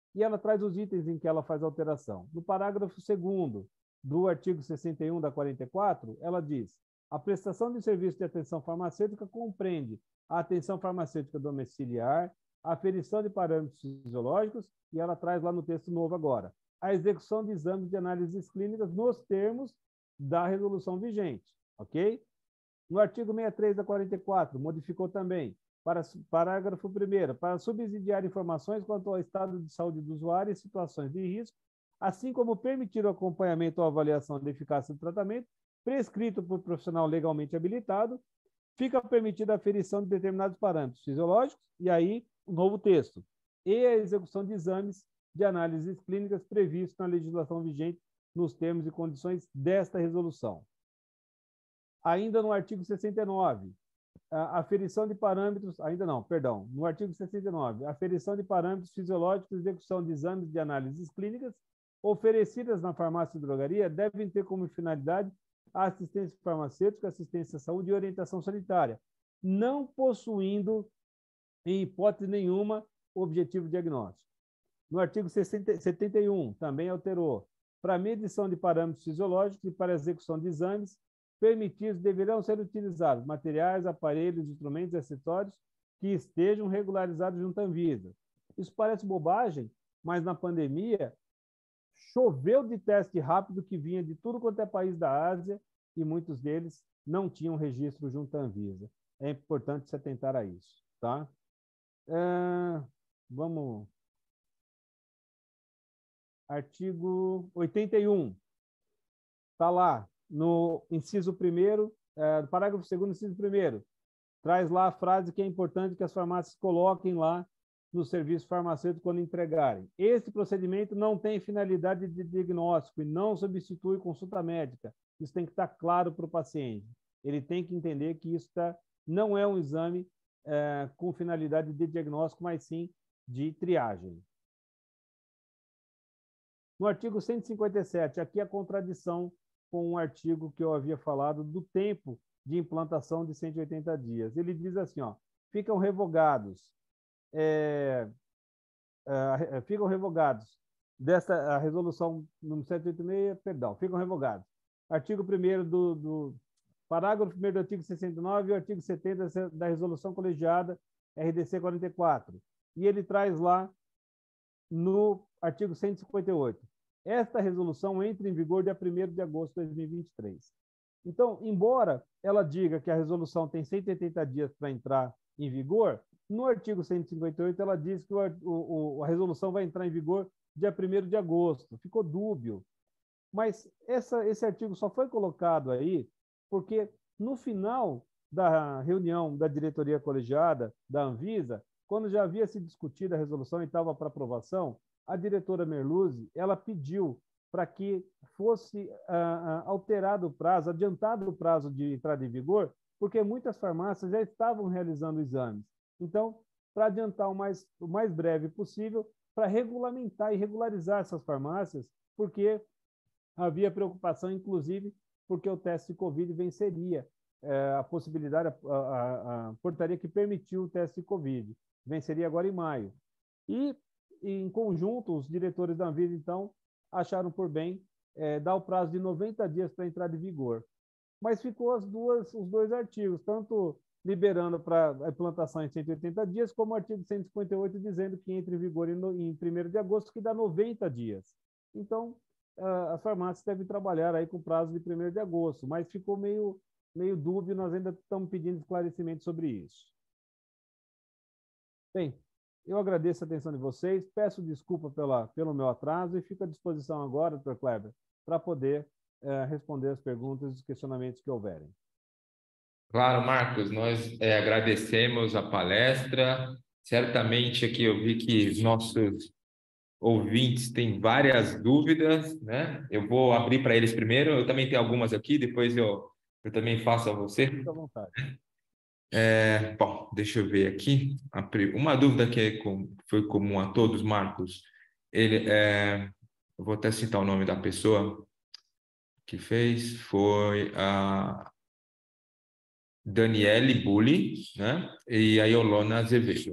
e ela traz os itens em que ela faz alteração. No parágrafo segundo do artigo sessenta e um da quarenta e quatro, ela diz: a prestação de serviço de atenção farmacêutica compreende a atenção farmacêutica domiciliar, a aferição de parâmetros fisiológicos, e ela traz lá no texto novo agora, a execução de exames de análises clínicas nos termos da resolução vigente, ok? No artigo sessenta e três da quarenta e quatro, modificou também, para parágrafo primeiro, para subsidiar informações quanto ao estado de saúde do usuário e situações de risco, assim como permitir o acompanhamento ou avaliação da eficácia do tratamento, prescrito por profissional legalmente habilitado, fica permitida a aferição de determinados parâmetros fisiológicos, e aí o novo texto, e a execução de exames de análises clínicas previstos na legislação vigente nos termos e condições desta resolução. Ainda no artigo sessenta e nove, a aferição de parâmetros, ainda não, perdão, no artigo sessenta e nove, a aferição de parâmetros fisiológicos e execução de exames de análises clínicas oferecidas na farmácia e drogaria devem ter como finalidade a assistência farmacêutica, assistência à saúde e orientação sanitária, não possuindo, em hipótese nenhuma, o objetivo diagnóstico. No artigo setenta e um, também alterou, para medição de parâmetros fisiológicos e para execução de exames permitidos deverão ser utilizados materiais, aparelhos, instrumentos e acessórios que estejam regularizados junto à Anvisa. Isso parece bobagem, mas na pandemia choveu de teste rápido que vinha de tudo quanto é país da Ásia e muitos deles não tinham registro junto à Anvisa. É importante se atentar a isso, tá? É, vamos... Artigo oitenta e um. Está lá, no inciso primeiro, é, parágrafo segundo, inciso primeiro. Traz lá a frase que é importante que as farmácias coloquem lá no serviço farmacêutico quando entregarem. Esse procedimento não tem finalidade de diagnóstico e não substitui consulta médica. Isso tem que estar claro para o paciente. Ele tem que entender que isso tá, não é um exame é, com finalidade de diagnóstico, mas sim de triagem. No artigo cento e cinquenta e sete, aqui a contradição com um artigo que eu havia falado do tempo de implantação de cento e oitenta dias. Ele diz assim, ó, ficam revogados, é, é, ficam revogados desta a resolução número cento e oitenta e seis, perdão, ficam revogados. Artigo primeiro do, do parágrafo primeiro do artigo sessenta e nove e o artigo setenta da resolução colegiada R D C quarenta e quatro. E ele traz lá no artigo cento e cinquenta e oito. Esta resolução entra em vigor dia primeiro de agosto de dois mil e vinte e três. Então, embora ela diga que a resolução tem cento e oitenta dias para entrar em vigor, no artigo cento e cinquenta e oito ela diz que o, o, a resolução vai entrar em vigor dia primeiro de agosto. Ficou dúbio. Mas essa, esse artigo só foi colocado aí porque no final da reunião da diretoria colegiada da Anvisa, quando já havia se discutido a resolução e estava para aprovação, a diretora Merluzzi, ela pediu para que fosse uh, alterado o prazo, adiantado o prazo de entrada em vigor, porque muitas farmácias já estavam realizando exames. Então, para adiantar o mais, o mais breve possível, para regulamentar e regularizar essas farmácias, porque havia preocupação, inclusive, porque o teste de Covid venceria eh, a possibilidade, a, a, a portaria que permitiu o teste de Covid, venceria agora em maio. E em conjunto, os diretores da Anvisa, então, acharam por bem é, dar o prazo de noventa dias para entrar em vigor. Mas ficou as duas, os dois artigos, tanto liberando para a implantação em cento e oitenta dias, como o artigo cento e cinquenta e oito dizendo que entra em vigor em, em primeiro de agosto, que dá noventa dias. Então, uh, as farmácias devem trabalhar aí com prazo de primeiro de agosto, mas ficou meio, meio dúbio, nós ainda estamos pedindo esclarecimento sobre isso. Bem, eu agradeço a atenção de vocês, peço desculpa pela, pelo meu atraso e fico à disposição agora, doutor Kleber, para poder eh, responder as perguntas e os questionamentos que houverem. Claro, Marcos, nós é, agradecemos a palestra. Certamente aqui eu vi que os nossos ouvintes têm várias dúvidas, né? Eu vou abrir para eles primeiro, eu também tenho algumas aqui, depois eu, eu também faço a você. Fique à vontade. É, bom, deixa eu ver aqui. Uma dúvida que é com, foi comum a todos, Marcos. Ele, é, eu vou até citar o nome da pessoa que fez, foi a Daniele Bulli, né? E a Yolona Azevedo.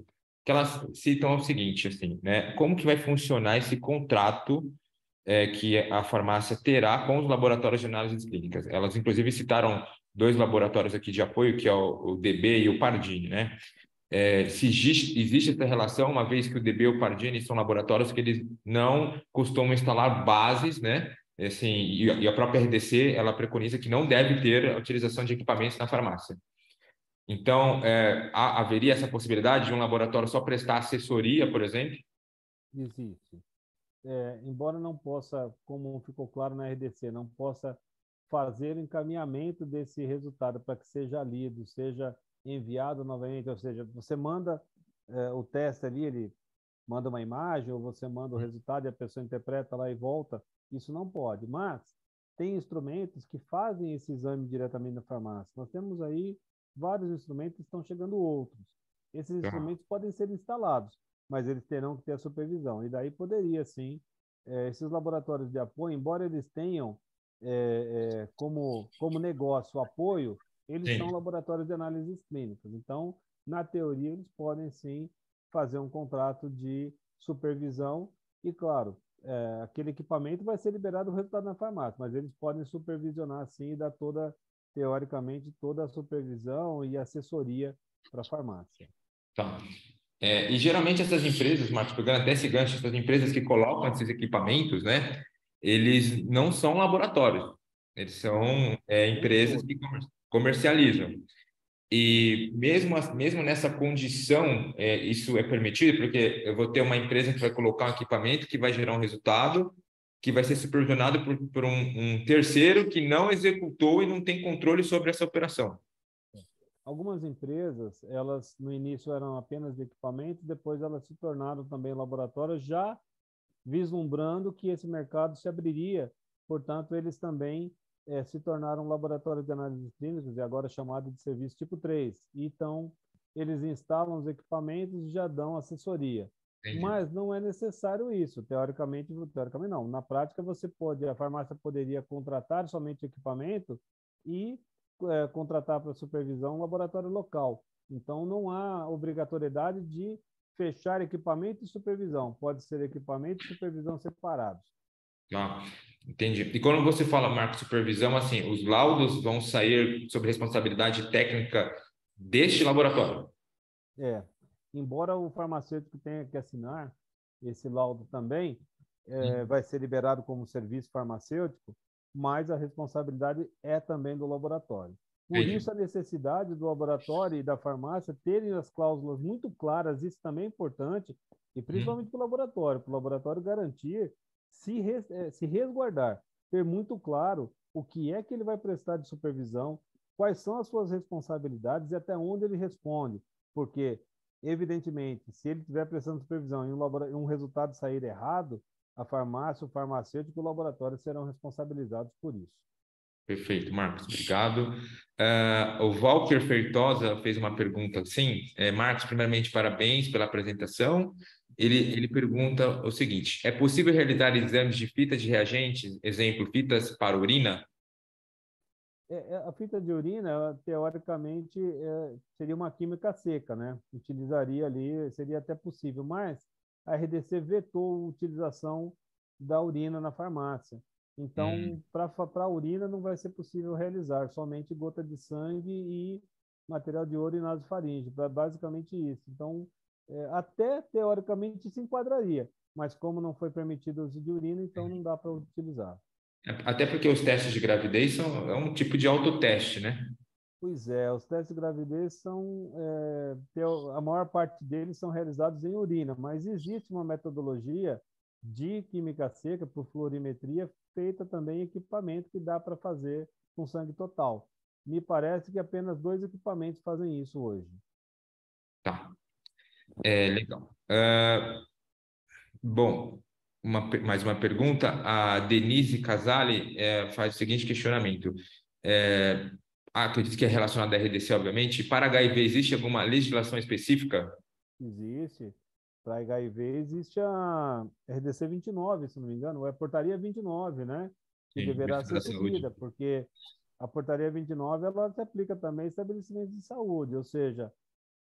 que elas citam o seguinte, assim, né? Como que vai funcionar esse contrato é, que a farmácia terá com os laboratórios de análises clínicas? Elas, inclusive, citaram dois laboratórios aqui de apoio, que é o, o D B e o Pardini, né? É, se existe, existe essa relação, uma vez que o D B e o Pardini são laboratórios que eles não costumam instalar bases, né? Assim, e, e a própria R D C, ela preconiza que não deve ter a utilização de equipamentos na farmácia. Então, é, há, haveria essa possibilidade de um laboratório só prestar assessoria, por exemplo? Existe. É, embora não possa, como ficou claro na R D C, não possa fazer o encaminhamento desse resultado para que seja lido, seja enviado novamente, ou seja, você manda é, o teste ali, ele manda uma imagem, ou você manda o resultado e a pessoa interpreta lá e volta, isso não pode. Mas tem instrumentos que fazem esse exame diretamente na farmácia. Nós temos aí vários instrumentos, estão chegando outros. Esses Tá. instrumentos podem ser instalados, mas eles terão que ter a supervisão. E daí poderia, sim, eh, esses laboratórios de apoio, embora eles tenham eh, eh, como, como negócio o apoio, eles são Sim. laboratórios de análises clínicas. Então, na teoria, eles podem, sim, fazer um contrato de supervisão e, claro, é, aquele equipamento vai ser liberado o resultado na farmácia, mas eles podem supervisionar, sim, e dar toda, teoricamente, toda a supervisão e assessoria para a farmácia. Tá. É, e geralmente essas empresas, Marcos, pegando até esse gancho, essas empresas que colocam esses equipamentos, né, eles não são laboratórios, eles são Não, é, nem empresas todos. que comer- comercializam. E mesmo, as- mesmo nessa condição, é, isso é permitido, porque eu vou ter uma empresa que vai colocar um equipamento que vai gerar um resultado, que vai ser supervisionado por, por um, um terceiro que não executou e não tem controle sobre essa operação. Algumas empresas, elas no início eram apenas de equipamento, depois elas se tornaram também laboratórios, já vislumbrando que esse mercado se abriria. Portanto, eles também eh, se tornaram laboratórios de análises clínicas, e agora chamado de serviço tipo três. Então, eles instalam os equipamentos e já dão assessoria. Entendi. Mas não é necessário isso, teoricamente, teoricamente não. Na prática, você pode, a farmácia poderia contratar somente equipamento e é, contratar para supervisão um laboratório local. Então, não há obrigatoriedade de fechar equipamento e supervisão. Pode ser equipamento e supervisão separados. Ah, entendi. E quando você fala marco supervisão, assim, os laudos vão sair sob responsabilidade técnica deste laboratório. É. Embora o farmacêutico tenha que assinar esse laudo também, é, Hum, vai ser liberado como serviço farmacêutico, mas a responsabilidade é também do laboratório. Por Entendi. isso, a necessidade do laboratório e da farmácia terem as cláusulas muito claras, isso também é importante, e Hum, principalmente para o laboratório, para o laboratório garantir, se, res, é, se resguardar, ter muito claro o que é que ele vai prestar de supervisão, quais são as suas responsabilidades e até onde ele responde, porque evidentemente, se ele estiver prestando supervisão e um, um resultado sair errado, a farmácia, o farmacêutico e o laboratório serão responsabilizados por isso. perfeito, Marcos, obrigado. Ah, o Walker Feitosa fez uma pergunta assim. É, Marcos, primeiramente, parabéns pela apresentação. Ele, ele pergunta o seguinte: é possível realizar exames de fitas de reagentes, exemplo, fitas para urina? É, é, a fita de urina, ela, teoricamente, é, seria uma química seca, né? Utilizaria ali, seria até possível, mas a R D C vetou a utilização da urina na farmácia. Hum, Então, para a urina não vai ser possível realizar, somente gota de sangue e material de ouro e nasofaríngeo, basicamente isso. Então, é, até teoricamente se enquadraria, mas como não foi permitido o uso de urina, então não dá para utilizar. Até porque os testes de gravidez são é um tipo de autoteste, né? Pois é, os testes de gravidez são, é, teo- a maior parte deles são realizados em urina, mas existe uma metodologia de química seca por fluorimetria feita também em equipamento que dá para fazer com sangue total. Me parece que apenas dois equipamentos fazem isso hoje. Tá, é legal. Ah, bom, uma, pe- mais uma pergunta. A Denise Casale é, faz o seguinte questionamento. É, acredito que é relacionado à R D C, obviamente. Para H I V, existe alguma legislação específica? Existe. Para H I V existe a R D C vinte e nove, se não me engano, ou é a portaria vinte e nove, né? Que Sim, deverá Ministério ser da Saúde. seguida, porque a portaria vinte e nove ela se aplica também a estabelecimentos de saúde, ou seja,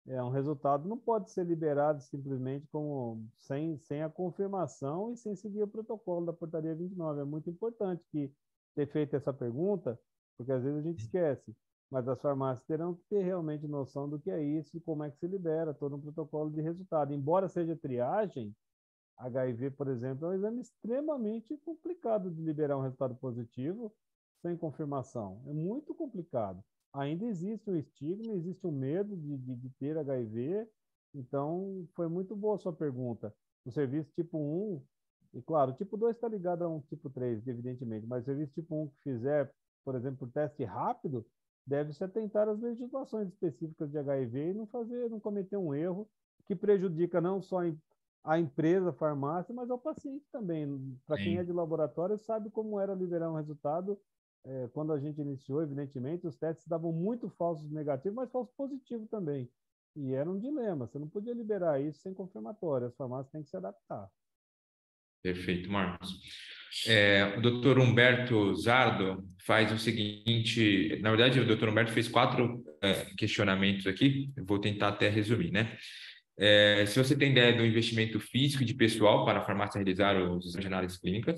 É, um resultado não pode ser liberado simplesmente como, sem, sem a confirmação e sem seguir o protocolo da portaria vinte e nove. É muito importante que ter feito essa pergunta, porque às vezes a gente esquece, mas as farmácias terão que ter realmente noção do que é isso e como é que se libera todo um protocolo de resultado. Embora seja triagem, H I V, por exemplo, é um exame extremamente complicado de liberar um resultado positivo sem confirmação. É muito complicado. Ainda existe um estigma, existe um medo de, de, de ter H I V. Então, foi muito boa a sua pergunta. O serviço tipo um, e claro, o tipo dois está ligado a um tipo três, evidentemente, mas o serviço tipo um que fizer, por exemplo, por teste rápido, deve-se atentar às legislações específicas de H I V e não fazer, não cometer um erro que prejudica não só em a empresa, a farmácia, mas ao paciente também. Para quem é Sim. de laboratório, sabe como era liberar um resultado. É, quando a gente iniciou, evidentemente, os testes davam muito falsos negativos, mas falsos positivos também. E era um dilema, você não podia liberar isso sem confirmatório, as farmácias têm que se adaptar. Perfeito, Marcos. É, o doutor Humberto Zardo faz o seguinte, na verdade, o doutor Humberto fez quatro é, questionamentos aqui, eu vou tentar até resumir, né? É, se você tem ideia do investimento físico e de pessoal para a farmácia realizar os exames de análises clínicas,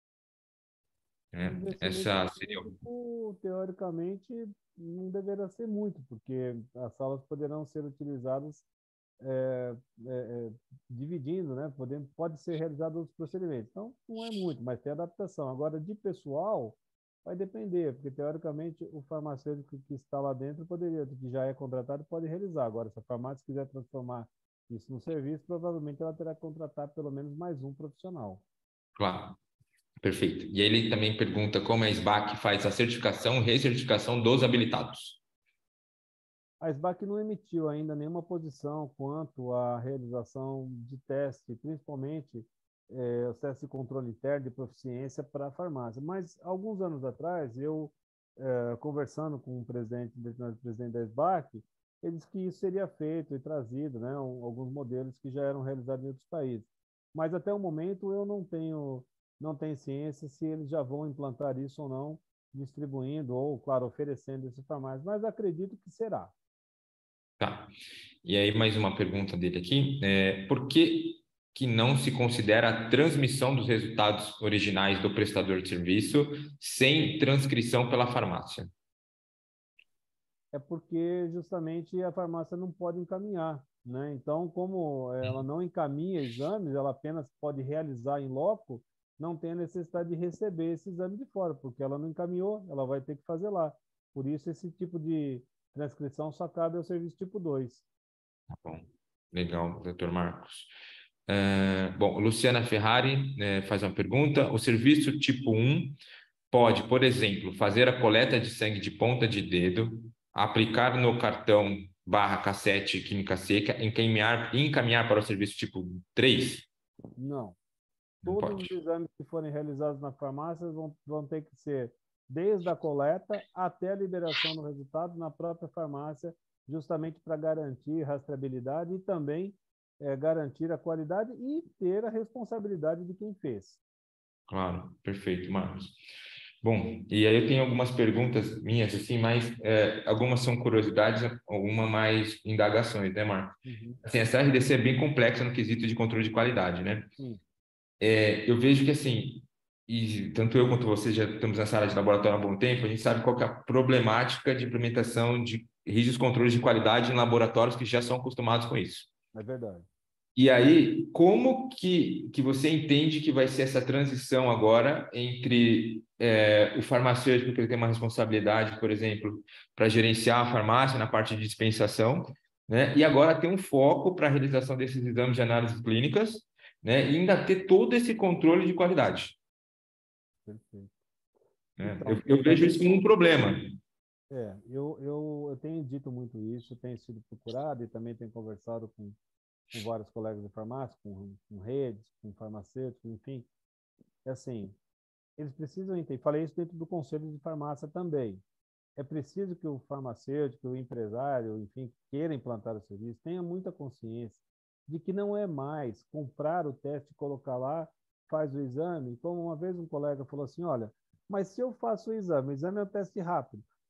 O né? investimento Essa seria... físico, teoricamente, não deverá ser muito, porque as salas poderão ser utilizadas é, é, é, dividindo, né? Podendo, pode ser realizado outros procedimentos. Então, não é muito, mas tem adaptação. Agora, de pessoal, vai depender, porque teoricamente o farmacêutico que está lá dentro poderia, que já é contratado, pode realizar. Agora, se a farmácia quiser transformar isso no serviço, provavelmente ela terá que contratar pelo menos mais um profissional. Claro, perfeito. E aí ele também pergunta como a SBAC faz a certificação e recertificação dos habilitados. A SBAC não emitiu ainda nenhuma posição quanto à realização de teste, principalmente eh, os testes de controle interno de proficiência para a farmácia. Mas, alguns anos atrás, eu, eh, conversando com o presidente, o presidente da SBAC, ele disse que isso seria feito e trazido, né, um, alguns modelos que já eram realizados em outros países. Mas, até o momento, eu não tenho, não tenho ciência se eles já vão implantar isso ou não, distribuindo ou, claro, oferecendo esse farmácia, mas acredito que será. Tá. E aí mais uma pergunta dele aqui, é, por que que não se considera a transmissão dos resultados originais do prestador de serviço sem transcrição pela farmácia? É porque justamente a farmácia não pode encaminhar, né? Então, como ela não encaminha exames, ela apenas pode realizar em loco, não tem a necessidade de receber esse exame de fora, porque ela não encaminhou, ela vai ter que fazer lá. Por isso, esse tipo de transcrição só cabe ao serviço tipo dois. Tá bom, legal, doutor Marcos. É, bom, Luciana Ferrari né, faz uma pergunta. O serviço tipo um pode, por exemplo, fazer a coleta de sangue de ponta de dedo, aplicar no cartão barra cassete química seca, encaminhar, encaminhar para o serviço tipo três? Não. Não Todos pode. os exames que forem realizados na farmácia vão, vão ter que ser desde a coleta até a liberação do resultado na própria farmácia, justamente para garantir rastreabilidade e também é, garantir a qualidade e ter a responsabilidade de quem fez. Claro, perfeito, Marcos. Bom, e aí eu tenho algumas perguntas minhas, assim, mas é, algumas são curiosidades, algumas mais indagações, né, Marcos? Uhum. Assim, essa R D C é bem complexa no quesito de controle de qualidade, né? Sim, É, eu vejo que, assim, e tanto eu quanto você já estamos nessa área de laboratório há um bom tempo, a gente sabe qual que é a problemática de implementação de rígidos controles de qualidade em laboratórios que já são acostumados com isso. é verdade. E aí, como que, que você entende que vai ser essa transição agora entre é, o farmacêutico, que ele tem uma responsabilidade, por exemplo, para gerenciar a farmácia na parte de dispensação, né? E agora ter um foco para a realização desses exames de análises clínicas, né? E ainda ter todo esse controle de qualidade, Perfeito. né? Então, Eu, eu vejo isso como um problema. é, eu, eu, eu tenho dito muito isso, tenho sido procurado e também tenho conversado com, com vários colegas de farmácia, com, com redes, com farmacêuticos, enfim. É assim, eles precisam entender, falei isso dentro do conselho de farmácia também. É preciso que o farmacêutico, o empresário, enfim, queira implantar o serviço, tenha muita consciência de que não é mais comprar o teste, colocar lá, faz o exame. Como uma vez um colega falou assim, olha, mas se eu faço o exame, o exame é um teste rápido.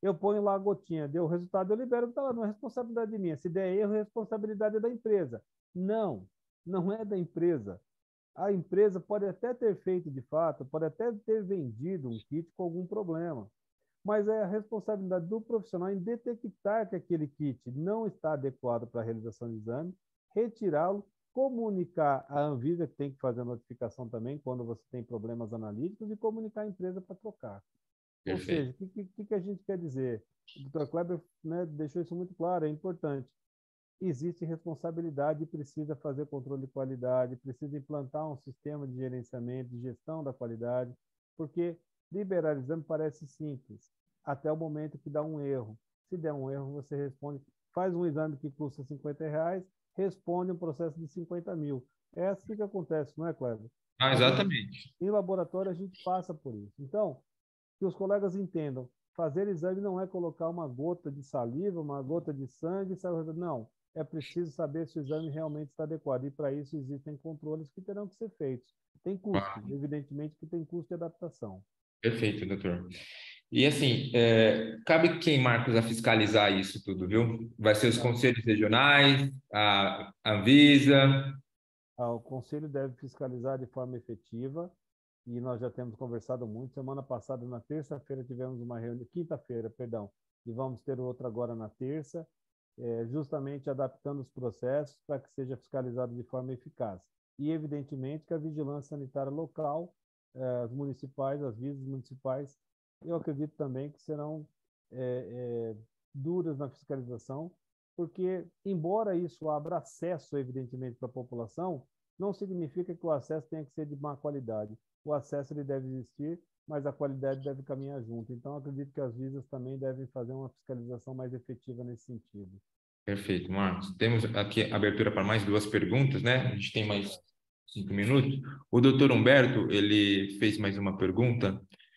eu ponho lá a gotinha, deu o resultado, eu libero, está lá, não é responsabilidade minha. Se der erro, a responsabilidade é da empresa. Não, não é da empresa. A empresa pode até ter feito de fato, pode até ter vendido um kit com algum problema, mas é a responsabilidade do profissional em detectar que aquele kit não está adequado para a realização de exame, retirá-lo, comunicar a Anvisa, que tem que fazer a notificação também quando você tem problemas analíticos, e comunicar a empresa para trocar. Ou seja, Perfeito. o que, que, que a gente quer dizer? O doutor Kleber, né, deixou isso muito claro, é importante. Existe responsabilidade e precisa fazer controle de qualidade, precisa implantar um sistema de gerenciamento, de gestão da qualidade, porque liberar exame parece simples, até o momento que dá um erro. Se der um erro, você responde, faz um exame que custa cinquenta reais, responde um processo de cinquenta mil. É assim que acontece, não é, Cleber? Ah, A gente, exatamente. em laboratório, a gente passa por isso. Então, que os colegas entendam, fazer exame não é colocar uma gota de saliva, uma gota de sangue, não. É preciso saber se o exame realmente está adequado. E para isso existem controles que terão que ser feitos. Tem custo, Ah, evidentemente que tem custo de adaptação. perfeito, doutor. E assim, é, cabe quem, Marcos, a fiscalizar isso tudo, viu? Vai ser os Tá? conselhos regionais, a Anvisa. Ah, o Conselho deve fiscalizar de forma efetiva e nós já temos conversado muito. Semana passada, na terça-feira, tivemos uma reunião, quinta-feira, perdão, e vamos ter outra agora na terça, é, justamente adaptando os processos para que seja fiscalizado de forma eficaz. E, evidentemente, que a vigilância sanitária local, eh, as municipais, as vias municipais, eu acredito também que serão é, é, duras na fiscalização, porque, embora isso abra acesso, evidentemente, para a população, não significa que o acesso tenha que ser de má qualidade. O acesso ele deve existir, mas a qualidade deve caminhar junto. Então, acredito que as visas também devem fazer uma fiscalização mais efetiva nesse sentido. Perfeito, Marcos. Temos aqui abertura para mais duas perguntas, né? A gente tem mais cinco minutos. O doutor Humberto, ele fez mais uma pergunta,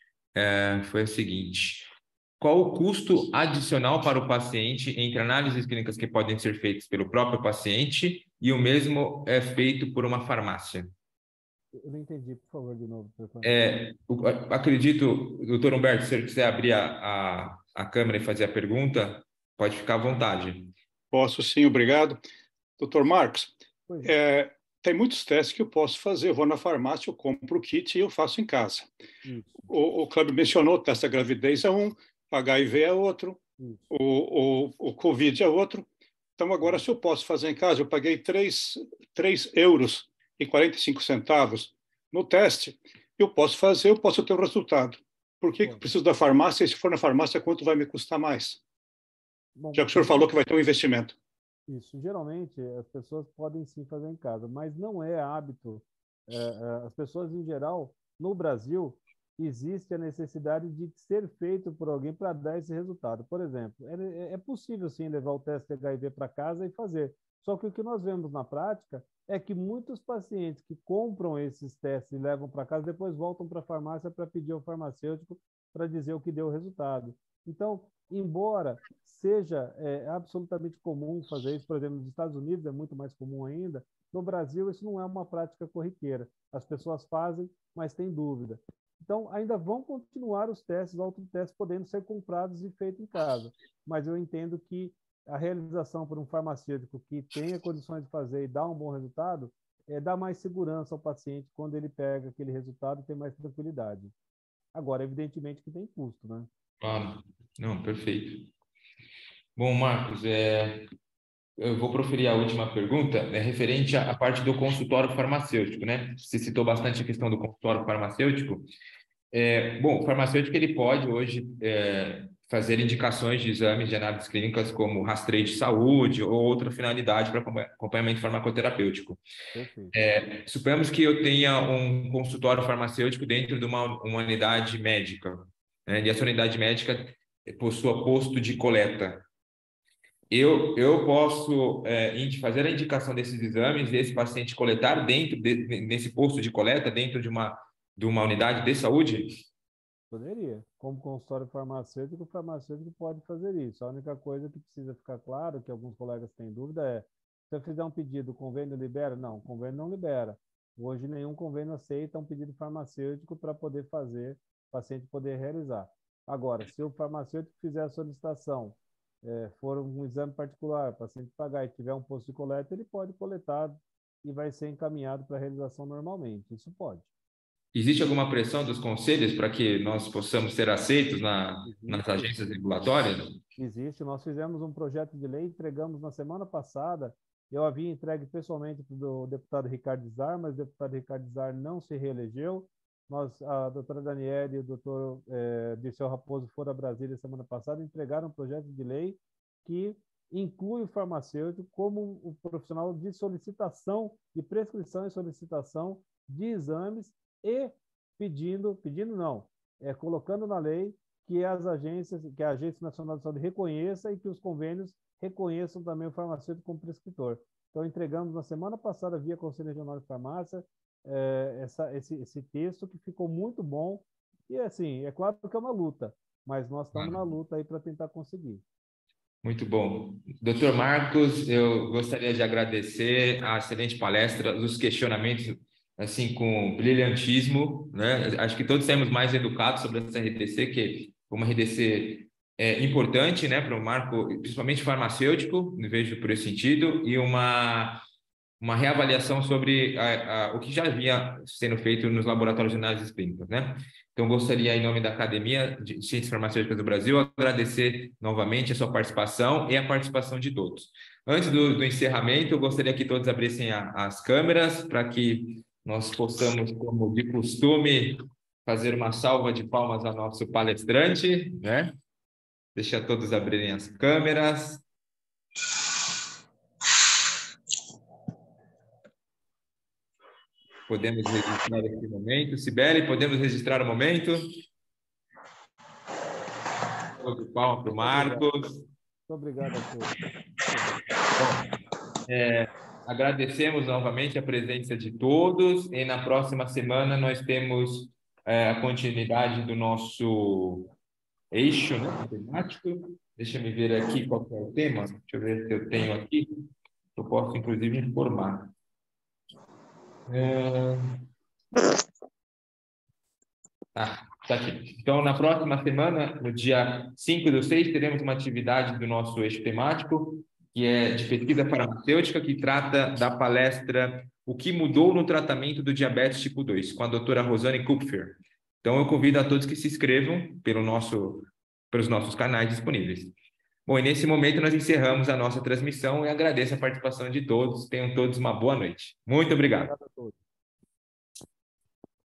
é, foi a seguinte: qual o custo adicional para o paciente entre análises clínicas que podem ser feitas pelo próprio paciente e o mesmo é feito por uma farmácia? Eu não entendi, por favor, de novo, professor. É, o- acredito, doutor Humberto, se você quiser abrir a, a, a câmera e fazer a pergunta, pode ficar à vontade. Posso sim, obrigado. Doutor Marcos, Pois não. é, tem muitos testes que eu posso fazer. Eu vou na farmácia, eu compro o kit e eu faço em casa. Isso, O, o Cláudio mencionou, o teste da gravidez é um, H I V é outro, isso. o, o, o Covid é outro. Então, agora, se eu posso fazer em casa, eu paguei três euros e quarenta e cinco centavos no teste, eu posso fazer, eu posso ter o resultado. Por que, que eu Bom, preciso da farmácia? E se for na farmácia, quanto vai me custar mais? bom, Já que o senhor falou que vai ter um investimento. isso, geralmente as pessoas podem sim fazer em casa, mas não é hábito. É, é, as pessoas em geral, no Brasil, existe a necessidade de ser feito por alguém para dar esse resultado. Por exemplo, é, é possível sim levar o teste de H I V para casa e fazer. Só que o que nós vemos na prática é que muitos pacientes que compram esses testes e levam para casa, depois voltam para a farmácia para pedir ao farmacêutico para dizer o que deu o resultado. Então, embora seja é, absolutamente comum fazer isso, por exemplo, nos Estados Unidos é muito mais comum ainda, no Brasil isso não é uma prática corriqueira. As pessoas fazem, mas têm dúvida. Então, ainda vão continuar os testes, autotestes podendo ser comprados e feitos em casa. Mas eu entendo que a realização por um farmacêutico que tenha condições de fazer e dar um bom resultado, é, dá mais segurança ao paciente quando ele pega aquele resultado e tem mais tranquilidade. Agora, evidentemente que tem custo, né? Claro. Não, perfeito. Bom, Marcos, é, eu vou proferir a última pergunta, é referente à à parte do consultório farmacêutico, né? Você citou bastante a questão do consultório farmacêutico. É, bom, o farmacêutico ele pode hoje é, fazer indicações de exames de análises clínicas como rastreio de saúde ou outra finalidade para acompanhamento farmacoterapêutico. Perfeito. É, suponhamos que eu tenha um consultório farmacêutico dentro de uma, uma unidade médica, né? E essa unidade médica possua posto de coleta. Eu, eu posso é, indi- fazer a indicação desses exames e esse paciente coletar dentro de, nesse posto de coleta, dentro de uma, de uma unidade de saúde? Poderia. Como consultório farmacêutico, o farmacêutico pode fazer isso. A única coisa que precisa ficar claro, que alguns colegas têm dúvida, é se eu fizer um pedido, o convênio libera? Não, o convênio não libera. Hoje, nenhum convênio aceita um pedido farmacêutico para poder fazer, o paciente poder realizar. Agora, se o farmacêutico fizer a solicitação, é, for um exame particular, o paciente pagar e tiver um posto de coleta, ele pode coletar e vai ser encaminhado para a realização normalmente. Isso pode. Existe alguma pressão dos conselhos para que nós possamos ser aceitos na, nas agências regulatórias? Existe. Nós fizemos um projeto de lei, entregamos na semana passada. Eu havia entregue pessoalmente para o deputado Ricardo Zar, mas o deputado Ricardo Zar não se reelegeu. Nós, a doutora Daniela e o doutor eh, Dirceu Raposo foram a Brasília semana passada, entregaram um projeto de lei que inclui o farmacêutico como um profissional de solicitação, de prescrição e solicitação de exames e pedindo, pedindo não, é, colocando na lei que as agências, que a Agência Nacional de Saúde reconheça e que os convênios reconheçam também o farmacêutico como prescritor. Então, entregamos na semana passada, via Conselho Regional de Farmácia, é, essa, esse, esse texto que ficou muito bom. E, assim, é claro que é uma luta, mas nós estamos na luta aí para tentar conseguir. Muito bom. doutor Marcos, eu gostaria de agradecer a excelente palestra, os questionamentos, assim, com brilhantismo, né? Acho que todos saímos mais educados sobre essa R D C, que é uma R D C é, importante, né, para o marco, principalmente farmacêutico, vejo por esse sentido, e uma, uma reavaliação sobre a, a, o que já havia sendo feito nos laboratórios de análises clínicas, né? Então, gostaria, em nome da Academia de Ciências Farmacêuticas do Brasil, agradecer novamente a sua participação e a participação de todos. Antes do, do encerramento, eu gostaria que todos abrissem a, as câmeras para que nós possamos, como de costume, fazer uma salva de palmas ao nosso palestrante, né? Deixa todos abrirem as câmeras. Podemos registrar esse momento. Sibeli, podemos registrar o momento? Salve de palmas para o Marcos. Muito obrigado a todos. Bom, é, agradecemos novamente a presença de todos e na próxima semana nós temos é, a continuidade do nosso eixo, né, temático. Deixa eu ver aqui qual é o tema. Deixa eu ver se eu tenho aqui. Eu posso, inclusive, informar. É... Ah, tá aqui. Então, na próxima semana, no dia cinco do seis, teremos uma atividade do nosso eixo temático, que é de pesquisa farmacêutica, que trata da palestra O que mudou no tratamento do diabetes tipo dois, com a doutora Rosane Kupfer. Então, eu convido a todos que se inscrevam pelo nosso, pelos nossos canais disponíveis. Bom, e nesse momento nós encerramos a nossa transmissão e agradeço a participação de todos. Tenham todos uma boa noite. Muito obrigado. Obrigado a todos.